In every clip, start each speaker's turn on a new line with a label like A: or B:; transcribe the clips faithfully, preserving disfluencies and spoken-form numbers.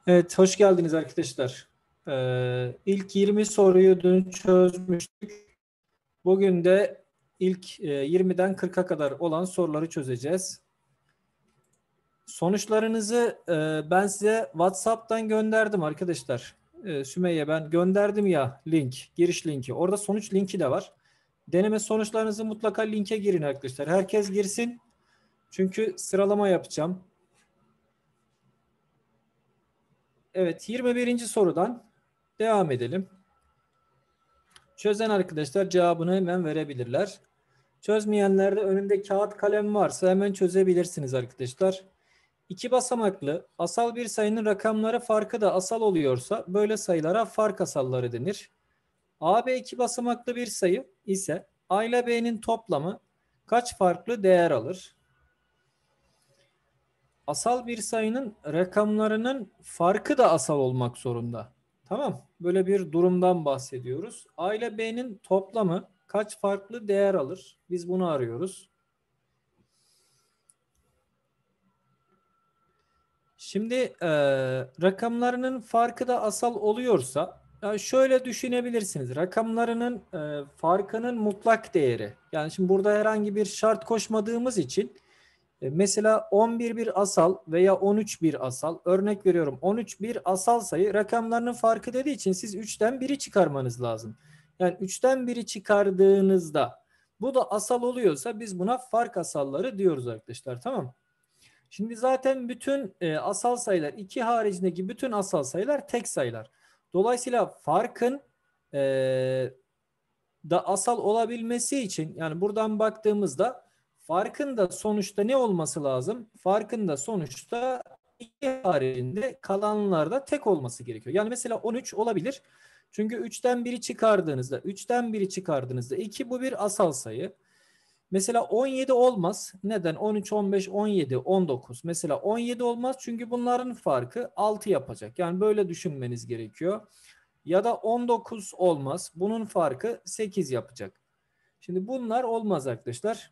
A: Evet, hoş geldiniz arkadaşlar. Ee, ilk yirmi soruyu dün çözmüştük. Bugün de ilk e, yirmiden kırka kadar olan soruları çözeceğiz. Sonuçlarınızı e, ben size WhatsApp'tan gönderdim arkadaşlar. E, Sümeyye ben gönderdim ya link, giriş linki. Orada sonuç linki de var. Deneme sonuçlarınızı mutlaka linke girin arkadaşlar. Herkes girsin. Çünkü sıralama yapacağım. Evet, yirmi birinci sorudan devam edelim. Çözen arkadaşlar cevabını hemen verebilirler. Çözmeyenler de önünde kağıt kalem varsa hemen çözebilirsiniz arkadaşlar. İki basamaklı asal bir sayının rakamları farkı da asal oluyorsa böyle sayılara fark asalları denir. A B iki basamaklı bir sayı ise A ile B'nin toplamı kaç farklı değer alır? Asal bir sayının rakamlarının farkı da asal olmak zorunda. Tamam. Böyle bir durumdan bahsediyoruz. A ile B'nin toplamı kaç farklı değer alır? Biz bunu arıyoruz. Şimdi e, rakamlarının farkı da asal oluyorsa yani şöyle düşünebilirsiniz. Rakamlarının e, farkının mutlak değeri. Yani şimdi burada herhangi bir şart koşmadığımız için E, mesela on bir bir asal veya on üç bir asal. Örnek veriyorum on üç bir asal sayı rakamlarının farkı dediği için siz üçten biri çıkarmanız lazım. Yani üçten biri çıkardığınızda bu da asal oluyorsa biz buna fark asalları diyoruz arkadaşlar. Tamam. Şimdi zaten bütün e, asal sayılar iki haricindeki bütün asal sayılar tek sayılar. Dolayısıyla farkın e, da asal olabilmesi için yani buradan baktığımızda farkın da sonuçta ne olması lazım? Farkın da sonuçta iki haricinde kalanlarda tek olması gerekiyor. Yani mesela on üç olabilir. Çünkü üçten biri çıkardığınızda üçten biri çıkardığınızda iki bu bir asal sayı. Mesela on yedi olmaz. Neden? on üç, on beş, on yedi, on dokuz. Mesela on yedi olmaz çünkü bunların farkı altı yapacak. Yani böyle düşünmeniz gerekiyor. Ya da on dokuz olmaz. Bunun farkı sekiz yapacak. Şimdi bunlar olmaz arkadaşlar.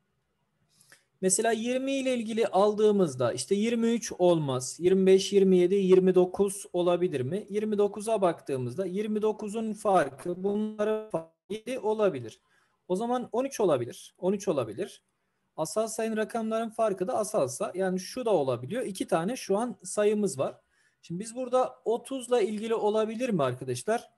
A: Mesela yirmi ile ilgili aldığımızda işte yirmi üç olmaz. yirmi beş, yirmi yedi, yirmi dokuz olabilir mi? yirmi dokuza baktığımızda yirmi dokuzun farkı bunların farkı yedi olabilir. O zaman on üç olabilir. on üç olabilir. Asal sayının rakamların farkı da asalsa yani şu da olabiliyor. İki tane şu an sayımız var. Şimdi biz burada otuzla ilgili olabilir mi arkadaşlar?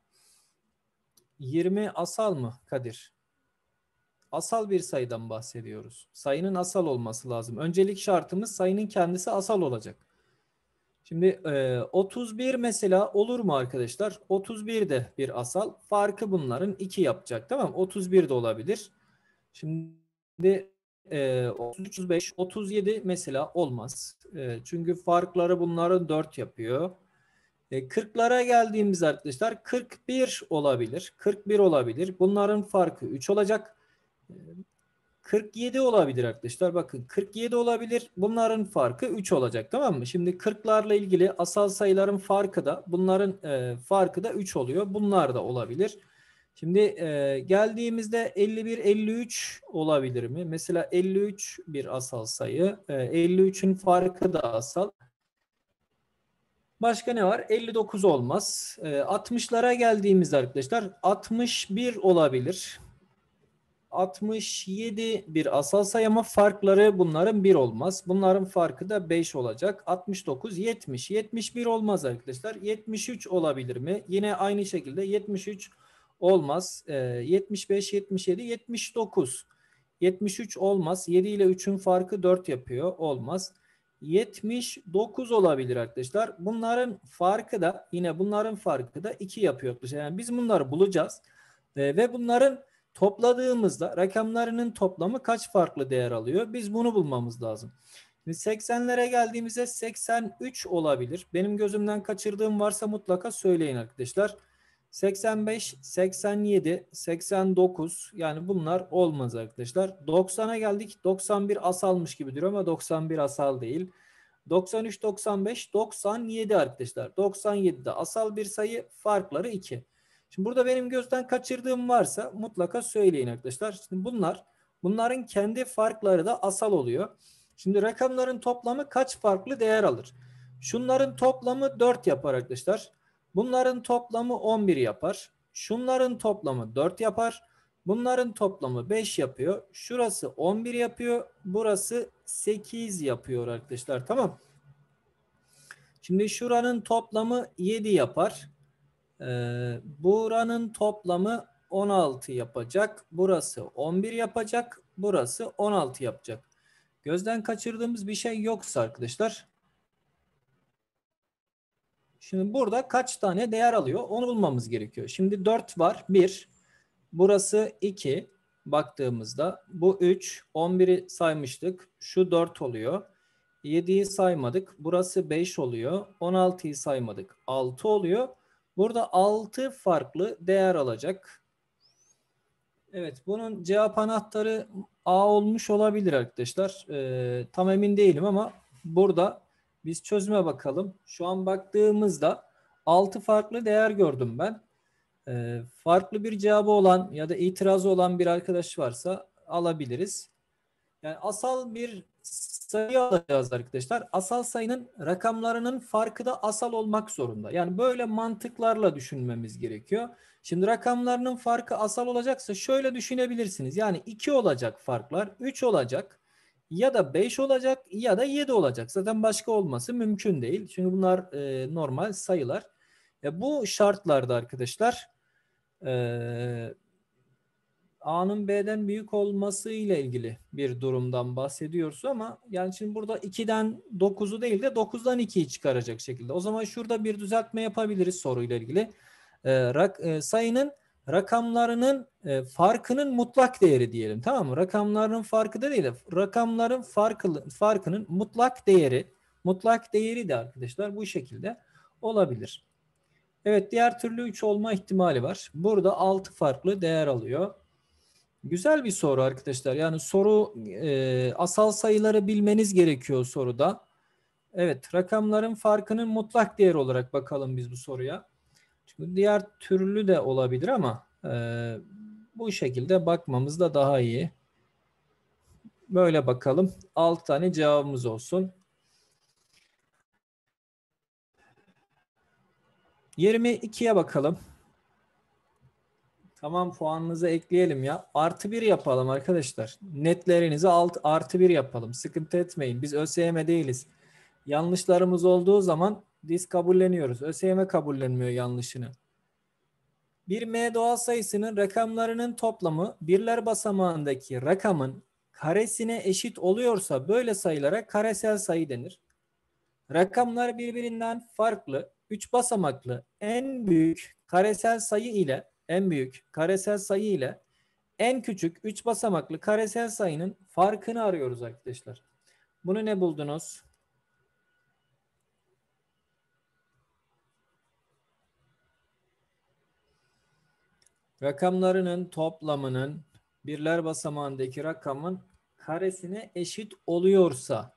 A: yirmi asal mı Kadir? Asal bir sayıdan bahsediyoruz. Sayının asal olması lazım. Öncelik şartımız sayının kendisi asal olacak. Şimdi e, otuz bir mesela olur mu arkadaşlar? otuz bir de bir asal. Farkı bunların iki yapacak. Tamam mı? otuz bir de olabilir. Şimdi e, otuz üç, otuz beş, otuz yedi mesela olmaz. E, çünkü farkları bunların dört yapıyor. E, kırklara geldiğimiz arkadaşlar kırk bir olabilir. kırk bir olabilir. Bunların farkı üç olacak. E, kırk yedi olabilir arkadaşlar. Bakın kırk yedi olabilir. Bunların farkı üç olacak. Tamam mı? Şimdi kırklarla ilgili asal sayıların farkı da bunların e, farkı da üç oluyor. Bunlar da olabilir. Şimdi e, geldiğimizde elli bir, elli üç olabilir mi? Mesela elli üç bir asal sayı. E, elli üçün farkı da asal. Başka ne var? elli dokuz olmaz. E, altmışlara geldiğimizde arkadaşlar altmış bir olabilir. altmış yedi bir asal sayı ama farkları bunların bir olmaz. Bunların farkı da beş olacak. altmış dokuz, yetmiş. yetmiş bir olmaz arkadaşlar. yetmiş üç olabilir mi? Yine aynı şekilde yetmiş üç olmaz. Ee, yetmiş beş, yetmiş yedi, yetmiş dokuz. yetmiş üç olmaz. yedi ile üçün farkı dört yapıyor. Olmaz. yetmiş dokuz olabilir arkadaşlar. Bunların farkı da yine bunların farkı da iki yapıyor arkadaşlar. Yani biz bunları bulacağız. Ee, ve bunların topladığımızda rakamlarının toplamı kaç farklı değer alıyor? Biz bunu bulmamız lazım. Şimdi seksenlere geldiğimizde seksen üç olabilir. Benim gözümden kaçırdığım varsa mutlaka söyleyin arkadaşlar. seksen beş, seksen yedi, seksen dokuz yani bunlar olmaz arkadaşlar. doksana geldik. doksan bir asalmış gibi duruyor ama doksan bir asal değil. doksan üç, doksan beş, doksan yedi arkadaşlar. doksan yedide asal bir sayı, farkları iki. Şimdi burada benim gözden kaçırdığım varsa mutlaka söyleyin arkadaşlar. Şimdi bunlar, bunların kendi farkları da asal oluyor. Şimdi rakamların toplamı kaç farklı değer alır? Şunların toplamı dört yapar arkadaşlar. Bunların toplamı on bir yapar. Şunların toplamı dört yapar. Bunların toplamı beş yapıyor. Şurası on bir yapıyor. Burası sekiz yapıyor arkadaşlar. Tamam. Şimdi şuranın toplamı yedi yapar. Ee, buranın toplamı on altı yapacak. Burası on bir yapacak. Burası on altı yapacak. Gözden kaçırdığımız bir şey yoksa arkadaşlar. Şimdi burada kaç tane değer alıyor? Onu bulmamız gerekiyor. Şimdi dört var. bir. Burası iki. Baktığımızda bu üç. on biri saymıştık. Şu dört oluyor. yediyi saymadık. Burası beş oluyor. on altıyı saymadık. altı oluyor. Burada altı farklı değer alacak. Evet, bunun cevap anahtarı A olmuş olabilir arkadaşlar. Ee, tam emin değilim ama burada biz çözüme bakalım. Şu an baktığımızda altı farklı değer gördüm ben. Ee, farklı bir cevabı olan ya da itirazı olan bir arkadaş varsa alabiliriz. Yani asal bir sayı alacağız arkadaşlar. Asal sayının rakamlarının farkı da asal olmak zorunda. Yani böyle mantıklarla düşünmemiz gerekiyor. Şimdi rakamlarının farkı asal olacaksa şöyle düşünebilirsiniz. Yani iki olacak farklar, üç olacak ya da beş olacak ya da yedi olacak. Zaten başka olması mümkün değil. Çünkü bunlar e, normal sayılar. E, bu şartlarda arkadaşlar e, A'nın B'den büyük olması ile ilgili bir durumdan bahsediyoruz ama yani şimdi burada ikiden dokuzu değil de dokuzdan ikiyi çıkaracak şekilde. O zaman şurada bir düzeltme yapabiliriz soruyla ilgili. Ee, rak, e, sayının rakamlarının e, farkının mutlak değeri diyelim, tamam mı? Rakamların farkı da değil de rakamların farkı, farkının mutlak değeri, mutlak değeri de arkadaşlar bu şekilde olabilir. Evet, diğer türlü üç olma ihtimali var. Burada altı farklı değer alıyor. Güzel bir soru arkadaşlar. Yani soru e, asal sayıları bilmeniz gerekiyor soruda. Evet, rakamların farkının mutlak değeri olarak bakalım biz bu soruya. Çünkü diğer türlü de olabilir ama e, bu şekilde bakmamız da daha iyi. Böyle bakalım. altı tane cevabımız olsun. yirmi ikiye bakalım. Tamam, puanınızı ekleyelim ya. Artı bir yapalım arkadaşlar. Netlerinizi alt, artı bir yapalım. Sıkıntı etmeyin. Biz ÖSYM değiliz. Yanlışlarımız olduğu zaman biz kabulleniyoruz. ÖSYM kabullenmiyor yanlışını. Bir M doğal sayısının rakamlarının toplamı birler basamağındaki rakamın karesine eşit oluyorsa böyle sayılara karesel sayı denir. Rakamlar birbirinden farklı üç basamaklı en büyük karesel sayı ile en büyük karesel sayı ile en küçük üç basamaklı karesel sayının farkını arıyoruz arkadaşlar. Bunu ne buldunuz? Rakamlarının toplamının birler basamağındaki rakamın karesine eşit oluyorsa,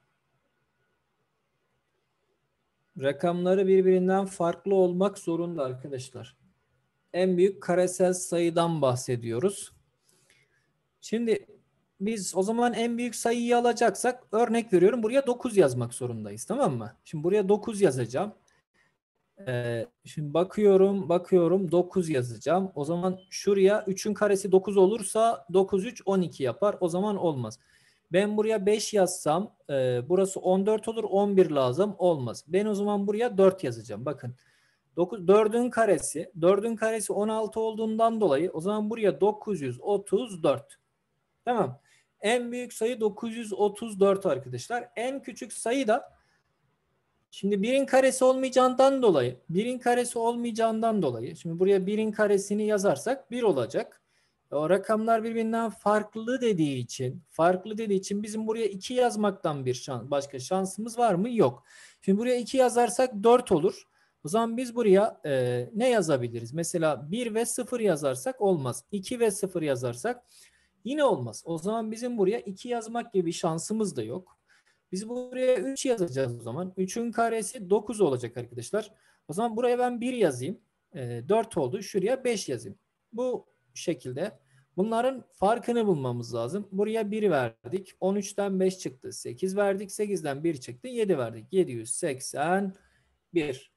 A: rakamları birbirinden farklı olmak zorunda arkadaşlar. En büyük karesel sayıdan bahsediyoruz. Şimdi biz o zaman en büyük sayıyı alacaksak örnek veriyorum, buraya dokuz yazmak zorundayız, tamam mı? Şimdi buraya dokuz yazacağım. Ee, şimdi bakıyorum bakıyorum dokuz yazacağım. O zaman şuraya üçün karesi dokuz olursa dokuz üç on iki yapar. O zaman olmaz. Ben buraya beş yazsam e, burası on dört olur, on bir lazım, olmaz. Ben o zaman buraya dört yazacağım. Bakın dokuz, dördün karesi dördün karesi on altı olduğundan dolayı o zaman buraya dokuz yüz otuz dört. Tamam. En büyük sayı dokuz yüz otuz dört arkadaşlar. En küçük sayı da şimdi birin karesi olmayacağından dolayı, birin karesi olmayacağından dolayı, şimdi buraya birin karesini yazarsak bir olacak. O rakamlar birbirinden farklı dediği için, farklı dediği için bizim buraya iki yazmaktan bir şans, başka şansımız var mı? Yok. Şimdi buraya iki yazarsak dört olur. O zaman biz buraya e, ne yazabiliriz? Mesela bir ve sıfır yazarsak olmaz. iki ve sıfır yazarsak yine olmaz. O zaman bizim buraya iki yazmak gibi bir şansımız da yok. Biz buraya üç yazacağız o zaman. üçün karesi dokuz olacak arkadaşlar. O zaman buraya ben bir yazayım. E, dört oldu. Şuraya beş yazayım. Bu şekilde Bunların farkını bulmamız lazım. Buraya bir verdik. on üçten beş çıktı. sekiz verdik. sekizden bir çıktı. yedi verdik. yedi yüz seksen bir.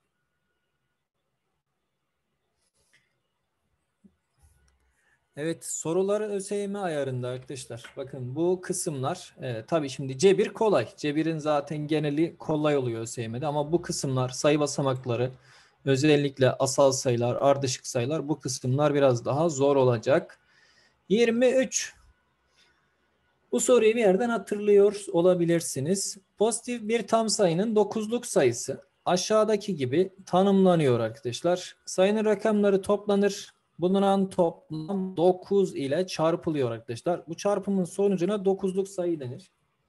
A: Evet, soruları ÖSYM ayarında arkadaşlar. Bakın bu kısımlar e, tabii şimdi cebir kolay. Cebirin zaten geneli kolay oluyor ÖSYM'de ama bu kısımlar sayı basamakları, özellikle asal sayılar, ardışık sayılar, bu kısımlar biraz daha zor olacak. yirmi üç. Bu soruyu bir yerden hatırlıyor olabilirsiniz. Pozitif bir tam sayının dokuzluk sayısı aşağıdaki gibi tanımlanıyor arkadaşlar. Sayının rakamları toplanır. Bulunan toplam dokuz ile çarpılıyor arkadaşlar. Bu çarpımın sonucuna dokuzluk sayı denir.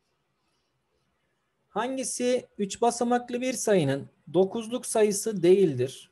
A: Hangisi üç basamaklı bir sayının dokuzluk sayısı değildir?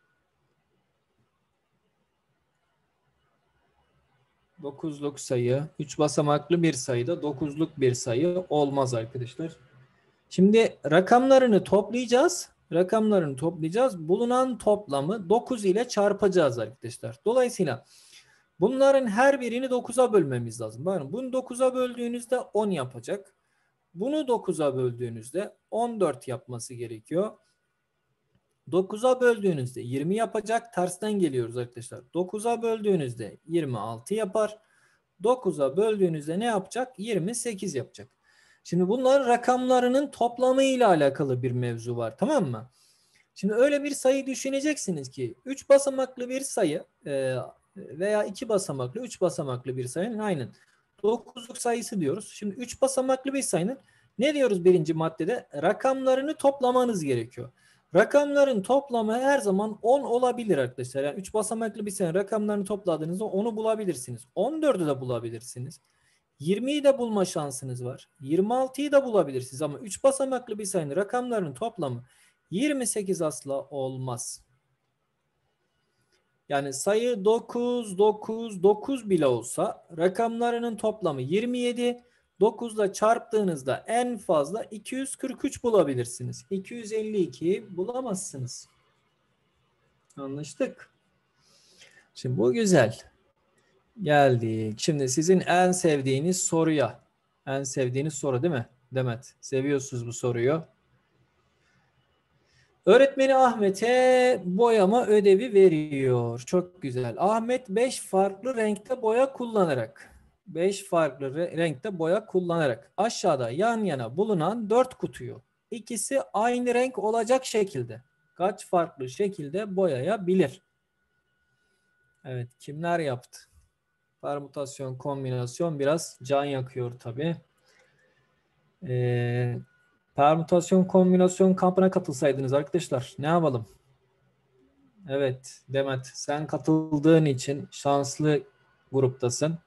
A: dokuzluk sayı, üç basamaklı bir sayıda dokuzluk bir sayı olmaz arkadaşlar. Şimdi rakamlarını toplayacağız. Rakamlarını toplayacağız. Bulunan toplamı dokuz ile çarpacağız arkadaşlar. Dolayısıyla bunların her birini dokuza bölmemiz lazım. Bakın bunu dokuza böldüğünüzde on yapacak. Bunu dokuza böldüğünüzde on dört yapması gerekiyor. dokuza böldüğünüzde yirmi yapacak. Tersten geliyoruz arkadaşlar. dokuza böldüğünüzde yirmi altı yapar. dokuza böldüğünüzde ne yapacak? yirmi sekiz yapacak. Şimdi bunların rakamlarının toplamı ile alakalı bir mevzu var, tamam mı? Şimdi öyle bir sayı düşüneceksiniz ki üç basamaklı bir sayı veya iki basamaklı, üç basamaklı bir sayının aynen dokuzluk sayısı diyoruz. Şimdi üç basamaklı bir sayının ne diyoruz birinci maddede? Rakamlarını toplamanız gerekiyor. Rakamların toplamı her zaman on olabilir arkadaşlar. Yani üç basamaklı bir sayının rakamlarını topladığınızda onu bulabilirsiniz. on dördü de bulabilirsiniz. yirmiyi de bulma şansınız var. yirmi altıyı da bulabilirsiniz ama üç basamaklı bir sayının rakamlarının toplamı yirmi sekiz asla olmaz. Yani sayı dokuz, dokuz, dokuz bile olsa rakamlarının toplamı yirmi yedi. dokuzla çarptığınızda en fazla iki yüz kırk üç bulabilirsiniz. iki yüz elli ikiyi bulamazsınız. Anlaştık. Şimdi bu güzel. Geldik. Şimdi sizin en sevdiğiniz soruya. En sevdiğiniz soru değil mi? Demet. Seviyorsunuz bu soruyu. Öğretmeni Ahmet'e boyama ödevi veriyor. Çok güzel. Ahmet beş farklı renkte boya kullanarak beş farklı re renkte boya kullanarak aşağıda yan yana bulunan dört kutuyu ikisi aynı renk olacak şekilde kaç farklı şekilde boyayabilir? Evet, kimler yaptı? Permütasyon, kombinasyon biraz can yakıyor tabii. Ee, permütasyon, kombinasyon kampına katılsaydınız arkadaşlar ne yapalım? Evet Demet, sen katıldığın için şanslı gruptasın.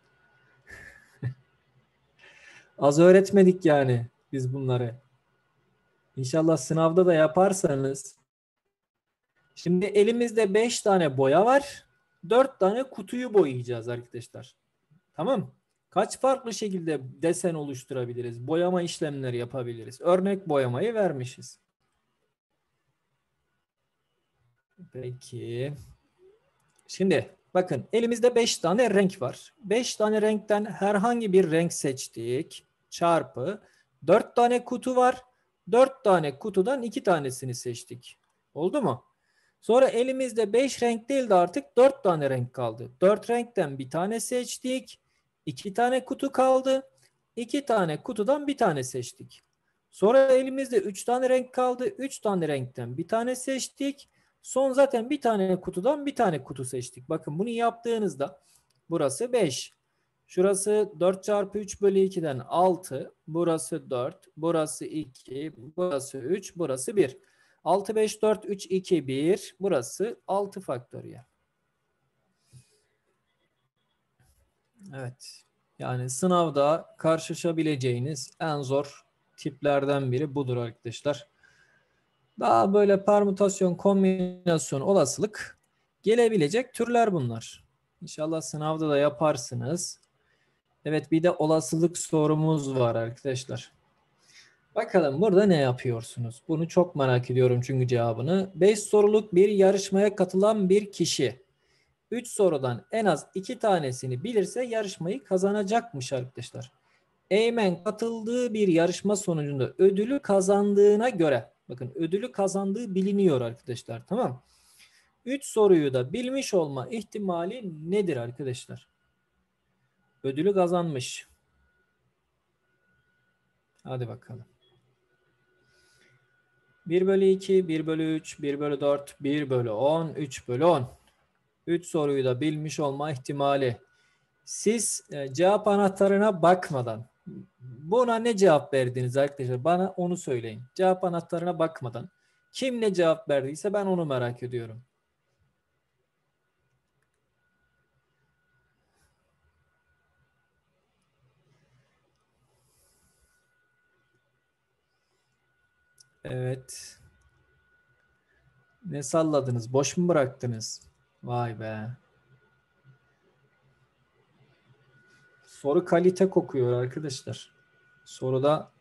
A: Az öğretmedik yani biz bunları. İnşallah sınavda da yaparsanız. Şimdi elimizde beş tane boya var. dört tane kutuyu boyayacağız arkadaşlar. Tamam. Kaç farklı şekilde desen oluşturabiliriz? Boyama işlemleri yapabiliriz. Örnek boyamayı vermişiz. Peki. Şimdi bakın elimizde beş tane renk var. beş tane renkten herhangi bir renk seçtik. Çarpı dört tane kutu var. dört tane kutudan iki tanesini seçtik. Oldu mu? Sonra elimizde beş renk değil de artık dört tane renk kaldı. dört renkten bir tane seçtik. iki tane kutu kaldı. iki tane kutudan bir tane seçtik. Sonra elimizde üç tane renk kaldı. üç tane renkten bir tane seçtik. Son zaten bir tane kutudan bir tane kutu seçtik. Bakın bunu yaptığınızda burası beş. Şurası dört çarpı üç bölü iki'den altı. Burası dört. Burası iki. Burası üç. Burası bir. altı, beş, dört, üç, iki, bir. Burası altı faktöriyel. Evet. Yani sınavda karşılaşabileceğiniz en zor tiplerden biri budur arkadaşlar. Daha böyle permütasyon, kombinasyon, olasılık gelebilecek türler bunlar. İnşallah sınavda da yaparsınız. Evet, bir de olasılık sorumuz var arkadaşlar. Bakalım burada ne yapıyorsunuz? Bunu çok merak ediyorum çünkü cevabını. beş soruluk bir yarışmaya katılan bir kişi üç sorudan en az iki tanesini bilirse yarışmayı kazanacakmış arkadaşlar. Eymen katıldığı bir yarışma sonucunda ödülü kazandığına göre, bakın ödülü kazandığı biliniyor arkadaşlar, tamam. üç soruyu da bilmiş olma ihtimali nedir arkadaşlar? Ödülü kazanmış. Hadi bakalım. bir bölü iki, bir bölü üç, bir bölü dört, bir bölü on, üç bölü on. üç soruyu da bilmiş olma ihtimali. Siz e, cevap anahtarına bakmadan buna ne cevap verdiniz arkadaşlar? Bana onu söyleyin. Cevap anahtarına bakmadan. Kim ne cevap verdiyse ben onu merak ediyorum. Evet. Ne salladınız? Boş mu bıraktınız? Vay be. Soru kalite kokuyor arkadaşlar. Soruda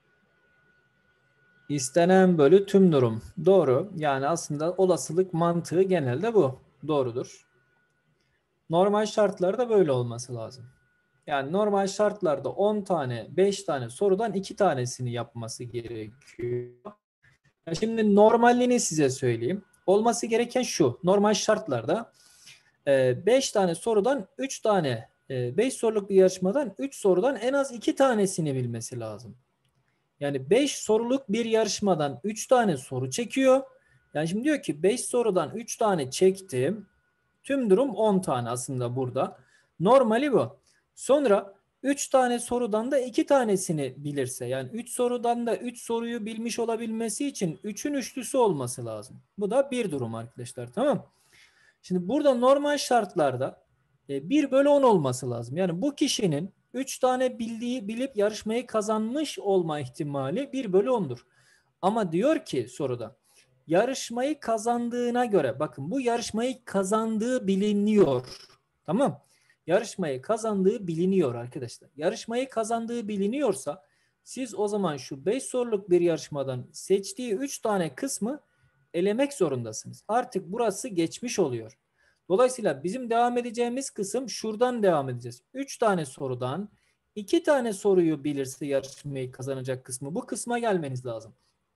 A: istenen bölü tüm durum. Doğru. Yani aslında olasılık mantığı genelde bu. Doğrudur. Normal şartlarda böyle olması lazım. Yani normal şartlarda on tane, beş tane sorudan iki tanesini yapması gerekiyor. Şimdi normalini size söyleyeyim. Olması gereken şu. Normal şartlarda beş tane sorudan üç tane, beş soruluk bir yarışmadan üç sorudan en az iki tanesini bilmesi lazım. Yani beş soruluk bir yarışmadan üç tane soru çekiyor. Yani şimdi diyor ki beş sorudan üç tane çektim. Tüm durum on tane aslında burada. Normali bu. Sonra üç tane sorudan da iki tanesini bilirse, yani üç sorudan da üç soruyu bilmiş olabilmesi için üçün üçlüsü olması lazım. Bu da bir durum arkadaşlar, tamam. Şimdi burada normal şartlarda bir bölü on olması lazım. Yani bu kişinin üç tane bildiği, bilip yarışmayı kazanmış olma ihtimali bir bölü on'dur. Ama diyor ki soruda yarışmayı kazandığına göre, bakın bu yarışmayı kazandığı biliniyor. Tamam. Yarışmayı kazandığı biliniyor arkadaşlar. Yarışmayı kazandığı biliniyorsa siz o zaman şu beş soruluk bir yarışmadan seçtiği üç tane kısmı elemek zorundasınız. Artık burası geçmiş oluyor. Dolayısıyla bizim devam edeceğimiz kısım şuradan devam edeceğiz. üç tane sorudan iki tane soruyu bilirse yarışmayı kazanacak kısmı. Bu kısma gelmeniz lazım.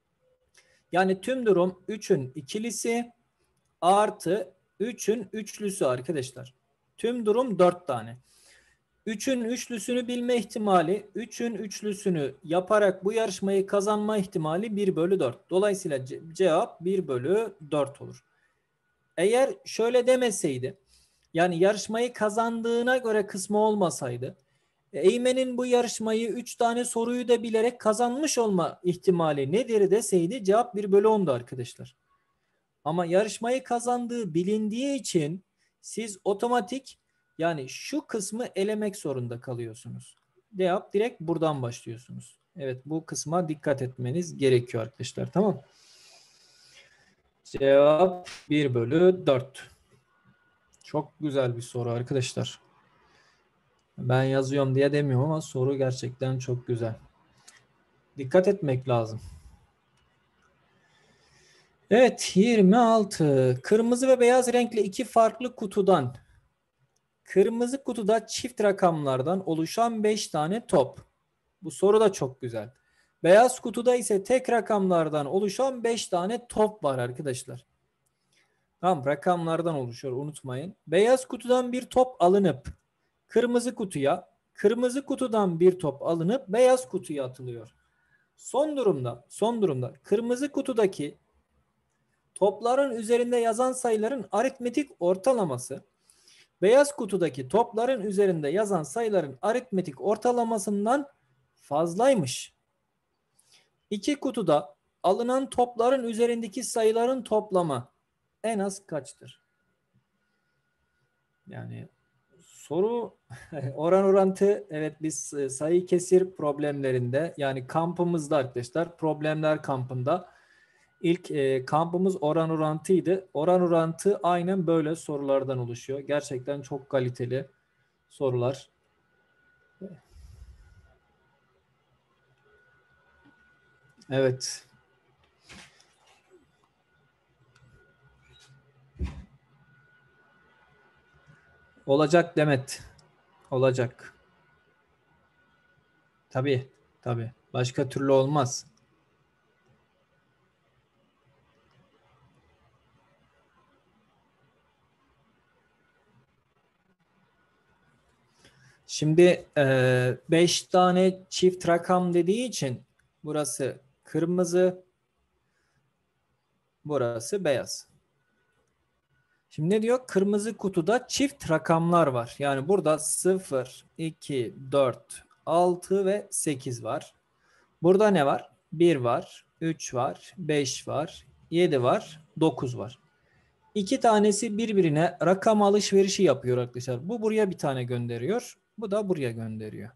A: Yani tüm durum üçün ikilisi artı üçün üçlüsü arkadaşlar. Tüm durum dört tane. üçün üçlüsünü bilme ihtimali, üçün üçlüsünü yaparak bu yarışmayı kazanma ihtimali bir bölü dört. Dolayısıyla ce cevap bir bölü dört olur. Eğer şöyle demeseydi, yani yarışmayı kazandığına göre kısmı olmasaydı, Eymen'in bu yarışmayı üç tane soruyu da bilerek kazanmış olma ihtimali nedir deseydi cevap bir bölü on'du arkadaşlar. Ama yarışmayı kazandığı bilindiği için siz otomatik, yani şu kısmı elemek zorunda kalıyorsunuz. Cevap direkt buradan başlıyorsunuz. Evet, bu kısma dikkat etmeniz gerekiyor arkadaşlar, tamam. Cevap bir bölü dört. Çok güzel bir soru arkadaşlar. Ben yazıyorum diye demiyorum ama soru gerçekten çok güzel. Dikkat etmek lazım. Evet, yirmi altı. Kırmızı ve beyaz renkli iki farklı kutudan, kırmızı kutuda çift rakamlardan oluşan beş tane top. Bu soru da çok güzel. Beyaz kutuda ise tek rakamlardan oluşan beş tane top var arkadaşlar. Tamam, rakamlardan oluşuyor, unutmayın. Beyaz kutudan bir top alınıp kırmızı kutuya, kırmızı kutudan bir top alınıp beyaz kutuya atılıyor. Son durumda, son durumda kırmızı kutudaki topların üzerinde yazan sayıların aritmetik ortalaması beyaz kutudaki topların üzerinde yazan sayıların aritmetik ortalamasından fazlaymış. İki kutuda alınan topların üzerindeki sayıların toplamı en az kaçtır? Yani soru oran orantı, evet, biz sayı kesir problemlerinde, yani kampımızda arkadaşlar, problemler kampında ilk e, kampımız oran orantıydı. Oran orantı aynen böyle sorulardan oluşuyor. Gerçekten çok kaliteli sorular. Evet. Olacak Demet. Olacak. Tabii. Tabii. Başka türlü olmaz. Şimdi beş tane çift rakam dediği için burası kırmızı, burası beyaz. Şimdi ne diyor? Kırmızı kutuda çift rakamlar var. Yani burada sıfır, iki, dört, altı ve sekiz var. Burada ne var? bir var, üç var, beş var, yedi var, dokuz var. İki tanesi birbirine rakam alışverişi yapıyor arkadaşlar. Bu buraya bir tane gönderiyor. Bu da buraya gönderiyor.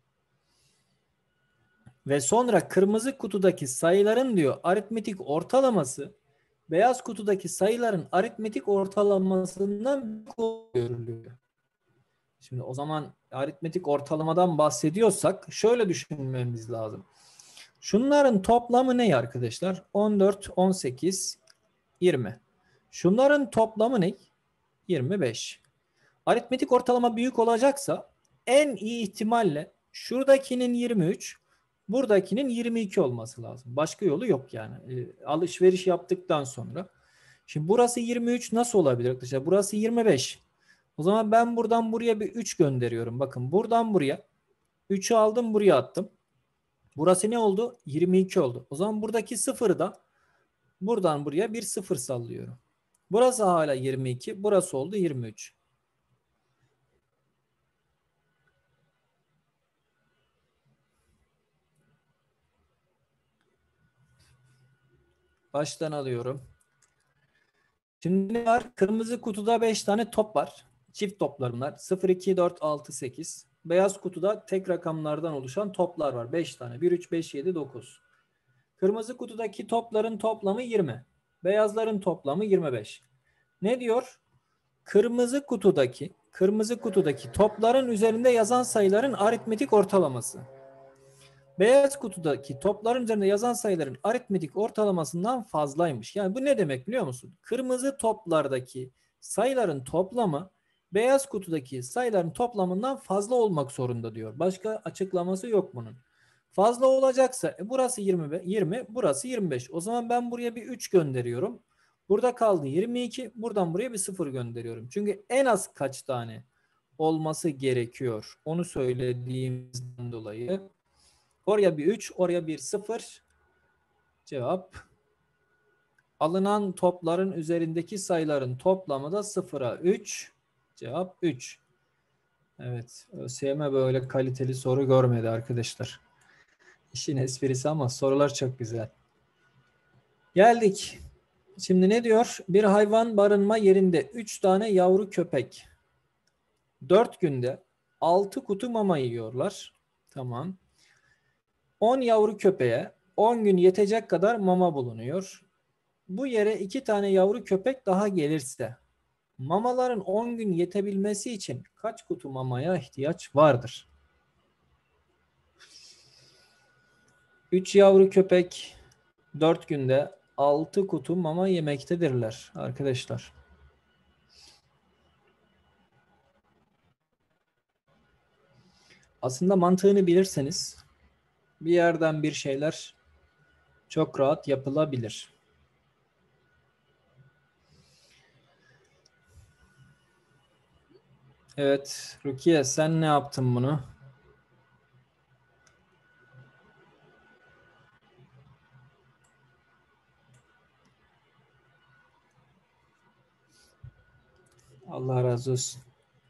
A: Ve sonra kırmızı kutudaki sayıların diyor aritmetik ortalaması beyaz kutudaki sayıların aritmetik ortalamasından görülüyor. Şimdi o zaman aritmetik ortalamadan bahsediyorsak şöyle düşünmemiz lazım. Şunların toplamı ne arkadaşlar? on dört, on sekiz, yirmi. Şunların toplamı ne? yirmi beş. Aritmetik ortalama büyük olacaksa en iyi ihtimalle şuradakinin yirmi üç, buradakinin yirmi iki olması lazım. Başka yolu yok yani. E, alışveriş yaptıktan sonra. Şimdi burası yirmi üç nasıl olabilir arkadaşlar? Burası yirmi beş. O zaman ben buradan buraya bir üç gönderiyorum. Bakın buradan buraya üçü aldım, buraya attım. Burası ne oldu? yirmi iki oldu. O zaman buradaki sıfırı da buradan buraya bir sıfır sallıyorum. Burası hala yirmi iki. Burası oldu yirmi üç. Baştan alıyorum. Şimdi ne var? Kırmızı kutuda beş tane top var. Çift toplar bunlar. sıfır, iki, dört, altı, sekiz. Beyaz kutuda tek rakamlardan oluşan toplar var. beş tane. bir, üç, beş, yedi, dokuz. Kırmızı kutudaki topların toplamı yirmi. Beyazların toplamı yirmi beş. Ne diyor? Kırmızı kutudaki kırmızı kutudaki topların üzerinde yazan sayıların aritmetik ortalaması. Beyaz kutudaki topların üzerinde yazan sayıların aritmetik ortalamasından fazlaymış. Yani bu ne demek biliyor musun? Kırmızı toplardaki sayıların toplamı beyaz kutudaki sayıların toplamından fazla olmak zorunda diyor. Başka açıklaması yok bunun. Fazla olacaksa e, burası yirmi, yirmi, burası yirmi beş. O zaman ben buraya bir üç gönderiyorum. Burada kaldı yirmi iki. Buradan buraya bir sıfır gönderiyorum. Çünkü en az kaç tane olması gerekiyor? Onu söylediğimizden dolayı. Oraya bir üç, oraya bir sıfır. Cevap. Alınan topların üzerindeki sayıların toplamı da sıfıra üç. Cevap üç. Evet. ÖSYM böyle kaliteli soru görmedi arkadaşlar. İşin esprisi ama sorular çok güzel. Geldik. Şimdi ne diyor? Bir hayvan barınma yerinde üç tane yavru köpek dört günde altı kutu mama yiyorlar. Tamam. on yavru köpeğe on gün yetecek kadar mama bulunuyor. Bu yere iki tane yavru köpek daha gelirse mamaların on gün yetebilmesi için kaç kutu mamaya ihtiyaç vardır? üç yavru köpek dört günde altı kutu mama yemektedirler arkadaşlar. Aslında mantığını bilirseniz bir yerden bir şeyler çok rahat yapılabilir. Evet, Rukiye sen ne yaptın bunu? Allah razı olsun.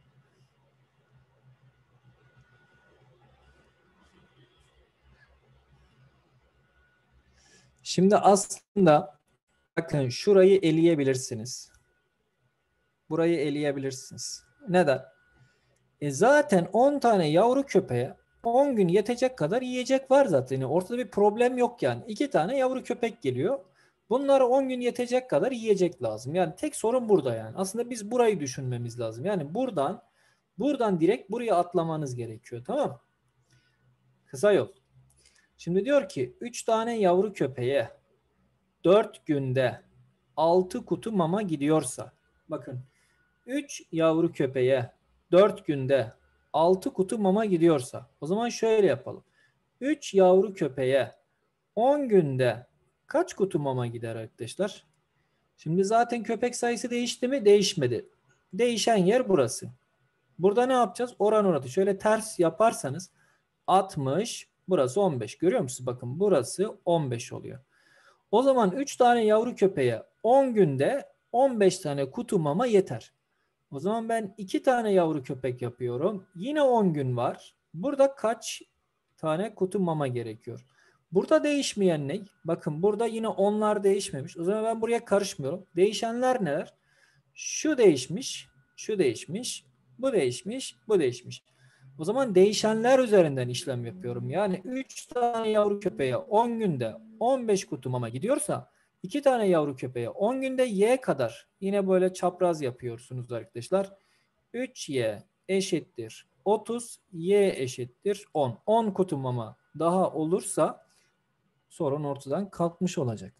A: Şimdi aslında bakın şurayı eleyebilirsiniz. Burayı eleyebilirsiniz. Neden? E zaten on tane yavru köpeğe on gün yetecek kadar yiyecek var zaten. Yani ortada bir problem yok yani. iki tane yavru köpek geliyor. Bunlara on gün yetecek kadar yiyecek lazım. Yani tek sorun burada yani. Aslında biz burayı düşünmemiz lazım. Yani buradan buradan direkt buraya atlamanız gerekiyor. Tamam. Kısa yol. Şimdi diyor ki üç tane yavru köpeğe dört günde altı kutu mama gidiyorsa bakın üç yavru köpeğe dört günde altı kutu mama gidiyorsa o zaman şöyle yapalım. üç yavru köpeğe on günde kaç kutu mama gider arkadaşlar? Şimdi zaten köpek sayısı değişti mi? Değişmedi. Değişen yer burası. Burada ne yapacağız? Oran oranı. Şöyle ters yaparsanız altmış, burası on beş. Görüyor musunuz? Bakın burası on beş oluyor. O zaman üç tane yavru köpeğe on günde on beş tane kutu mama yeter. O zaman ben iki tane yavru köpek yapıyorum. Yine on gün var. Burada kaç tane kutu mama gerekiyor? Burada değişmeyen ne? Bakın burada yine onlar değişmemiş. O zaman ben buraya karışmıyorum. Değişenler neler? Şu değişmiş, şu değişmiş, bu değişmiş, bu değişmiş. O zaman değişenler üzerinden işlem yapıyorum. Yani üç tane yavru köpeğe on günde on beş kutu mama gidiyorsa iki tane yavru köpeğe on günde Y kadar, yine böyle çapraz yapıyorsunuz arkadaşlar. üç Y eşittir otuz, Y eşittir on. on kutu mama daha olursa sorun ortadan kalkmış olacak.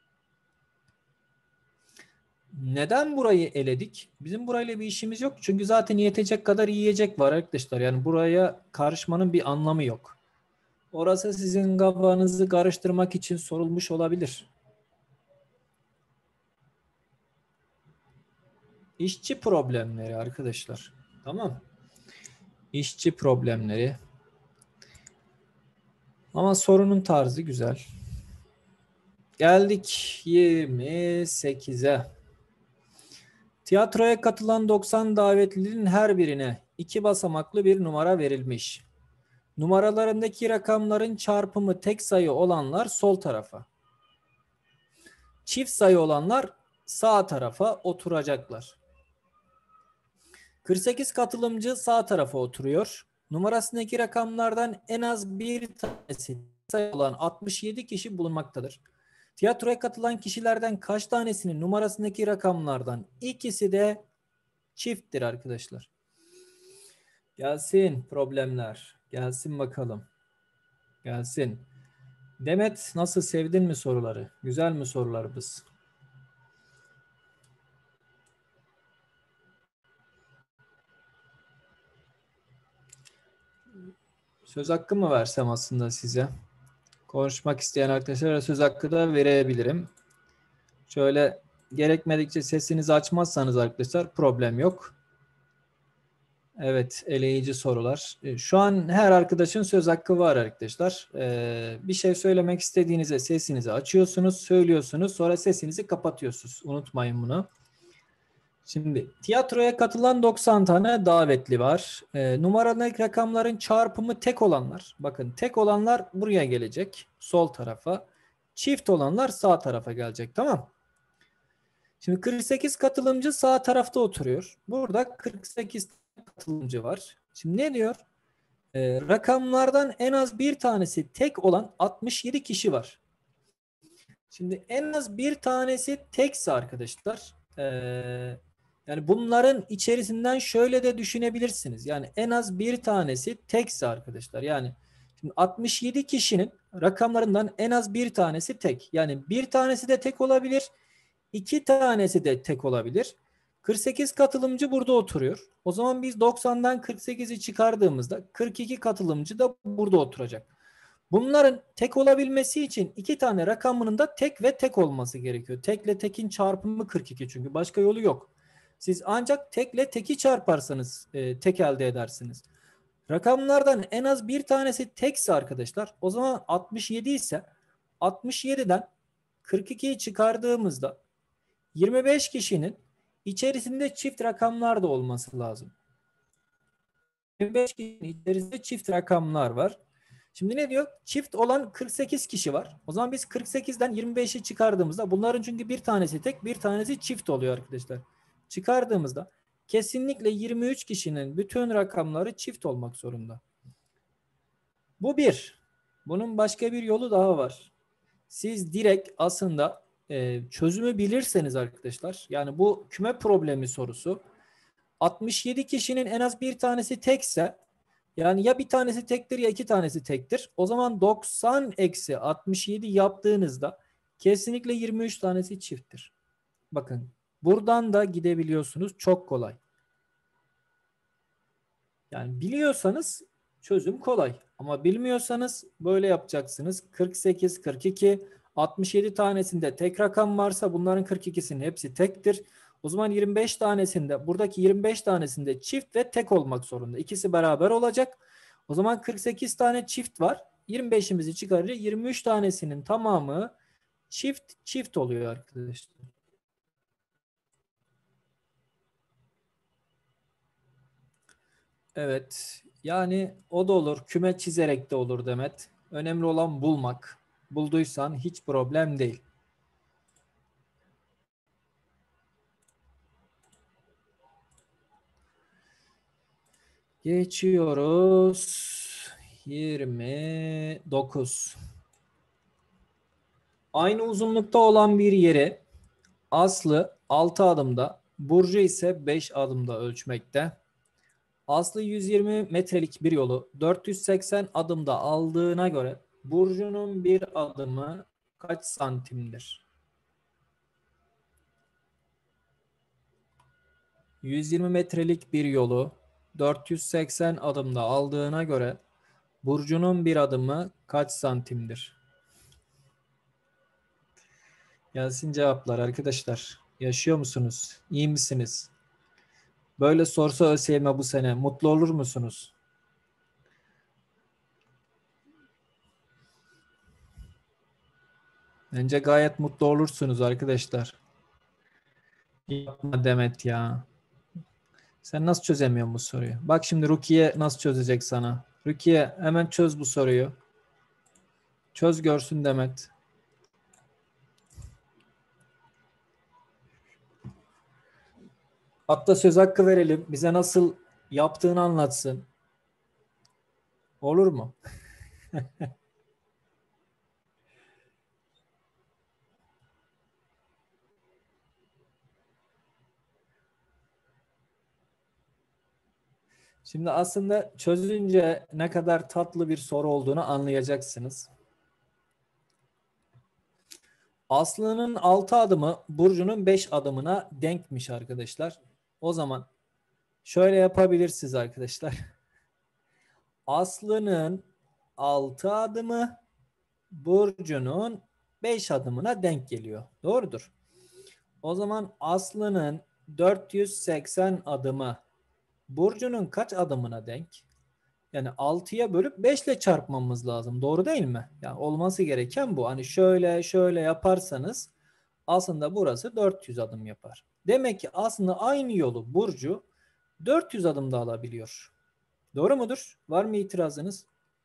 A: Neden burayı eledik? Bizim burayla bir işimiz yok. Çünkü zaten yetecek kadar yiyecek var arkadaşlar. Yani buraya karışmanın bir anlamı yok. Orası sizin kafanızı karıştırmak için sorulmuş olabilir. İşçi problemleri arkadaşlar. Tamam. İşçi problemleri. Ama sorunun tarzı güzel. Geldik yirmi sekize. Tiyatroya katılan doksan davetlinin her birine iki basamaklı bir numara verilmiş. Numaralarındaki rakamların çarpımı tek sayı olanlar sol tarafa. Çift sayı olanlar sağ tarafa oturacaklar. kırk sekiz katılımcı sağ tarafa oturuyor. Numarasındaki rakamlardan en az bir tanesi sayı olan altmış yedi kişi bulunmaktadır. Tiyatroya katılan kişilerden kaç tanesinin numarasındaki rakamlardan ikisi de çifttir arkadaşlar? Gelsin problemler. Gelsin bakalım. Gelsin. Demet, nasıl, sevdin mi soruları? Güzel mi sorularımız? Söz hakkı mı versem aslında size? Konuşmak isteyen arkadaşlara söz hakkı da verebilirim. Şöyle gerekmedikçe sesinizi açmazsanız arkadaşlar problem yok. Evet, eleyici sorular. Şu an her arkadaşın söz hakkı var arkadaşlar. Ee, bir şey söylemek istediğinizde sesinizi açıyorsunuz, söylüyorsunuz, sonra sesinizi kapatıyorsunuz. Unutmayın bunu. Şimdi tiyatroya katılan doksan tane davetli var. E, numaralı rakamların çarpımı tek olanlar. Bakın tek olanlar buraya gelecek. Sol tarafa. Çift olanlar sağ tarafa gelecek. Tamam. Şimdi kırk sekiz katılımcı sağ tarafta oturuyor. Burada kırk sekiz katılımcı var. Şimdi ne diyor? E, rakamlardan en az bir tanesi tek olan altmış yedi kişi var. Şimdi en az bir tanesi tekse arkadaşlar, eee yani bunların içerisinden şöyle de düşünebilirsiniz. Yani en az bir tanesi tekse arkadaşlar. Yani şimdi altmış yedi kişinin rakamlarından en az bir tanesi tek. Yani bir tanesi de tek olabilir. İki tanesi de tek olabilir. kırk sekiz katılımcı burada oturuyor. O zaman biz doksandan kırk sekizi çıkardığımızda kırk iki katılımcı da burada oturacak. Bunların tek olabilmesi için iki tane rakamının da tek ve tek olması gerekiyor. Tekle tekin çarpımı kırk iki, çünkü başka yolu yok. Siz ancak tekle teki çarparsanız e, tek elde edersiniz. Rakamlardan en az bir tanesi tekse arkadaşlar, o zaman altmış yedi ise altmış yediden kırk ikiyi çıkardığımızda yirmi beş kişinin içerisinde çift rakamlar da olması lazım. yirmi beş kişinin içerisinde çift rakamlar var. Şimdi ne diyor? Çift olan kırk sekiz kişi var. O zaman biz kırk sekizden yirmi beşi çıkardığımızda, bunların çünkü bir tanesi tek, bir tanesi çift oluyor arkadaşlar. Çıkardığımızda kesinlikle yirmi üç kişinin bütün rakamları çift olmak zorunda. Bu bir. Bunun başka bir yolu daha var. Siz direkt aslında e, çözümü bilirseniz arkadaşlar, yani bu küme problemi sorusu, altmış yedi kişinin en az bir tanesi tekse, yani ya bir tanesi tektir ya iki tanesi tektir. O zaman doksan eksi altmış yedi yaptığınızda kesinlikle yirmi üç tanesi çifttir. Bakın buradan da gidebiliyorsunuz. Çok kolay. Yani biliyorsanız çözüm kolay. Ama bilmiyorsanız böyle yapacaksınız. kırk sekiz, kırk iki, altmış yedi tanesinde tek rakam varsa bunların kırk ikisinin hepsi tektir. O zaman yirmi beş tanesinde, buradaki yirmi beş tanesinde çift ve tek olmak zorunda. İkisi beraber olacak. O zaman kırk sekiz tane çift var. yirmi beşimizi çıkarınca yirmi üç tanesinin tamamı çift çift oluyor arkadaşlar. Evet. Yani o da olur. Küme çizerek de olur Demet. Önemli olan bulmak. Bulduysan hiç problem değil. Geçiyoruz. yirmi dokuz. Aynı uzunlukta olan bir yeri Aslı altı adımda, Burcu ise beş adımda ölçmekte. Aslı yüz yirmi metrelik bir yolu dört yüz seksen adımda aldığına göre Burcu'nun bir adımı kaç santimdir? yüz yirmi metrelik bir yolu dört yüz seksen adımda aldığına göre Burcu'nun bir adımı kaç santimdir? Gelsin cevaplar arkadaşlar. Yaşıyor musunuz? İyi misiniz? Böyle sorsa ÖSYM bu sene mutlu olur musunuz? Bence gayet mutlu olursunuz arkadaşlar. Yapma Demet ya. Sen nasıl çözemiyorsun bu soruyu? Bak şimdi Rukiye nasıl çözecek sana. Rukiye hemen çöz bu soruyu. Çöz görsün Demet. Hatta söz hakkı verelim. Bize nasıl yaptığını anlatsın. Olur mu? Şimdi aslında çözünce ne kadar tatlı bir soru olduğunu anlayacaksınız. Aslı'nın altı adımı Burcu'nun beş adımına denkmiş arkadaşlar. O zaman şöyle yapabilirsiniz arkadaşlar. Aslı'nın altı adımı Burcu'nun beş adımına denk geliyor. Doğrudur. O zaman Aslı'nın dört yüz seksen adımı Burcu'nun kaç adımına denk? Yani altıya bölüp beş ile çarpmamız lazım. Doğru değil mi? Yani olması gereken bu. Hani şöyle şöyle yaparsanız aslında burası dört yüz adım yapar. Demek ki aslında aynı yolu Burcu dört yüz adımda alabiliyor. Doğru mudur? Var mı itirazınız?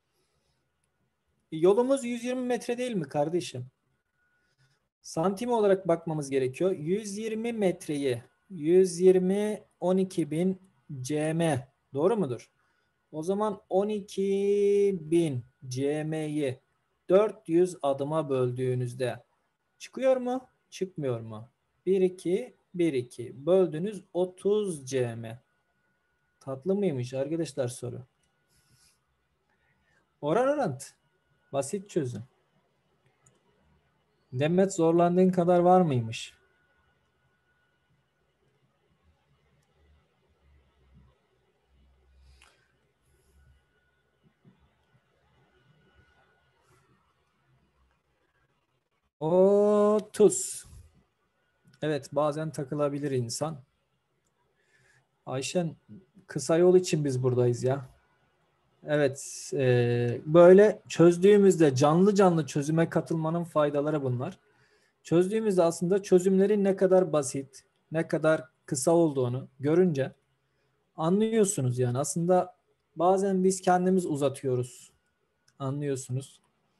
A: Yolumuz yüz yirmi metre değil mi kardeşim? Santim olarak bakmamız gerekiyor. yüz yirmi metreyi yüz yirmi on iki bin cm. Doğru mudur? O zaman on iki bin cm'yi dört yüz adıma böldüğünüzde çıkıyor mu? Çıkmıyor mu? bir iki bir iki böldünüz otuz cm. Tatlı mıymış arkadaşlar soru? Oran orantı. Basit çözüm. Demet zorlandığın kadar var mıymış? otuz. Evet, bazen takılabilir insan. Ayşen, kısa yol için biz buradayız ya. Evet, e, böyle çözdüğümüzde canlı canlı çözüme katılmanın faydaları bunlar. Çözdüğümüzde aslında çözümlerin ne kadar basit, ne kadar kısa olduğunu görünce anlıyorsunuz yani. Aslında bazen biz kendimiz uzatıyoruz. Anlıyorsunuz.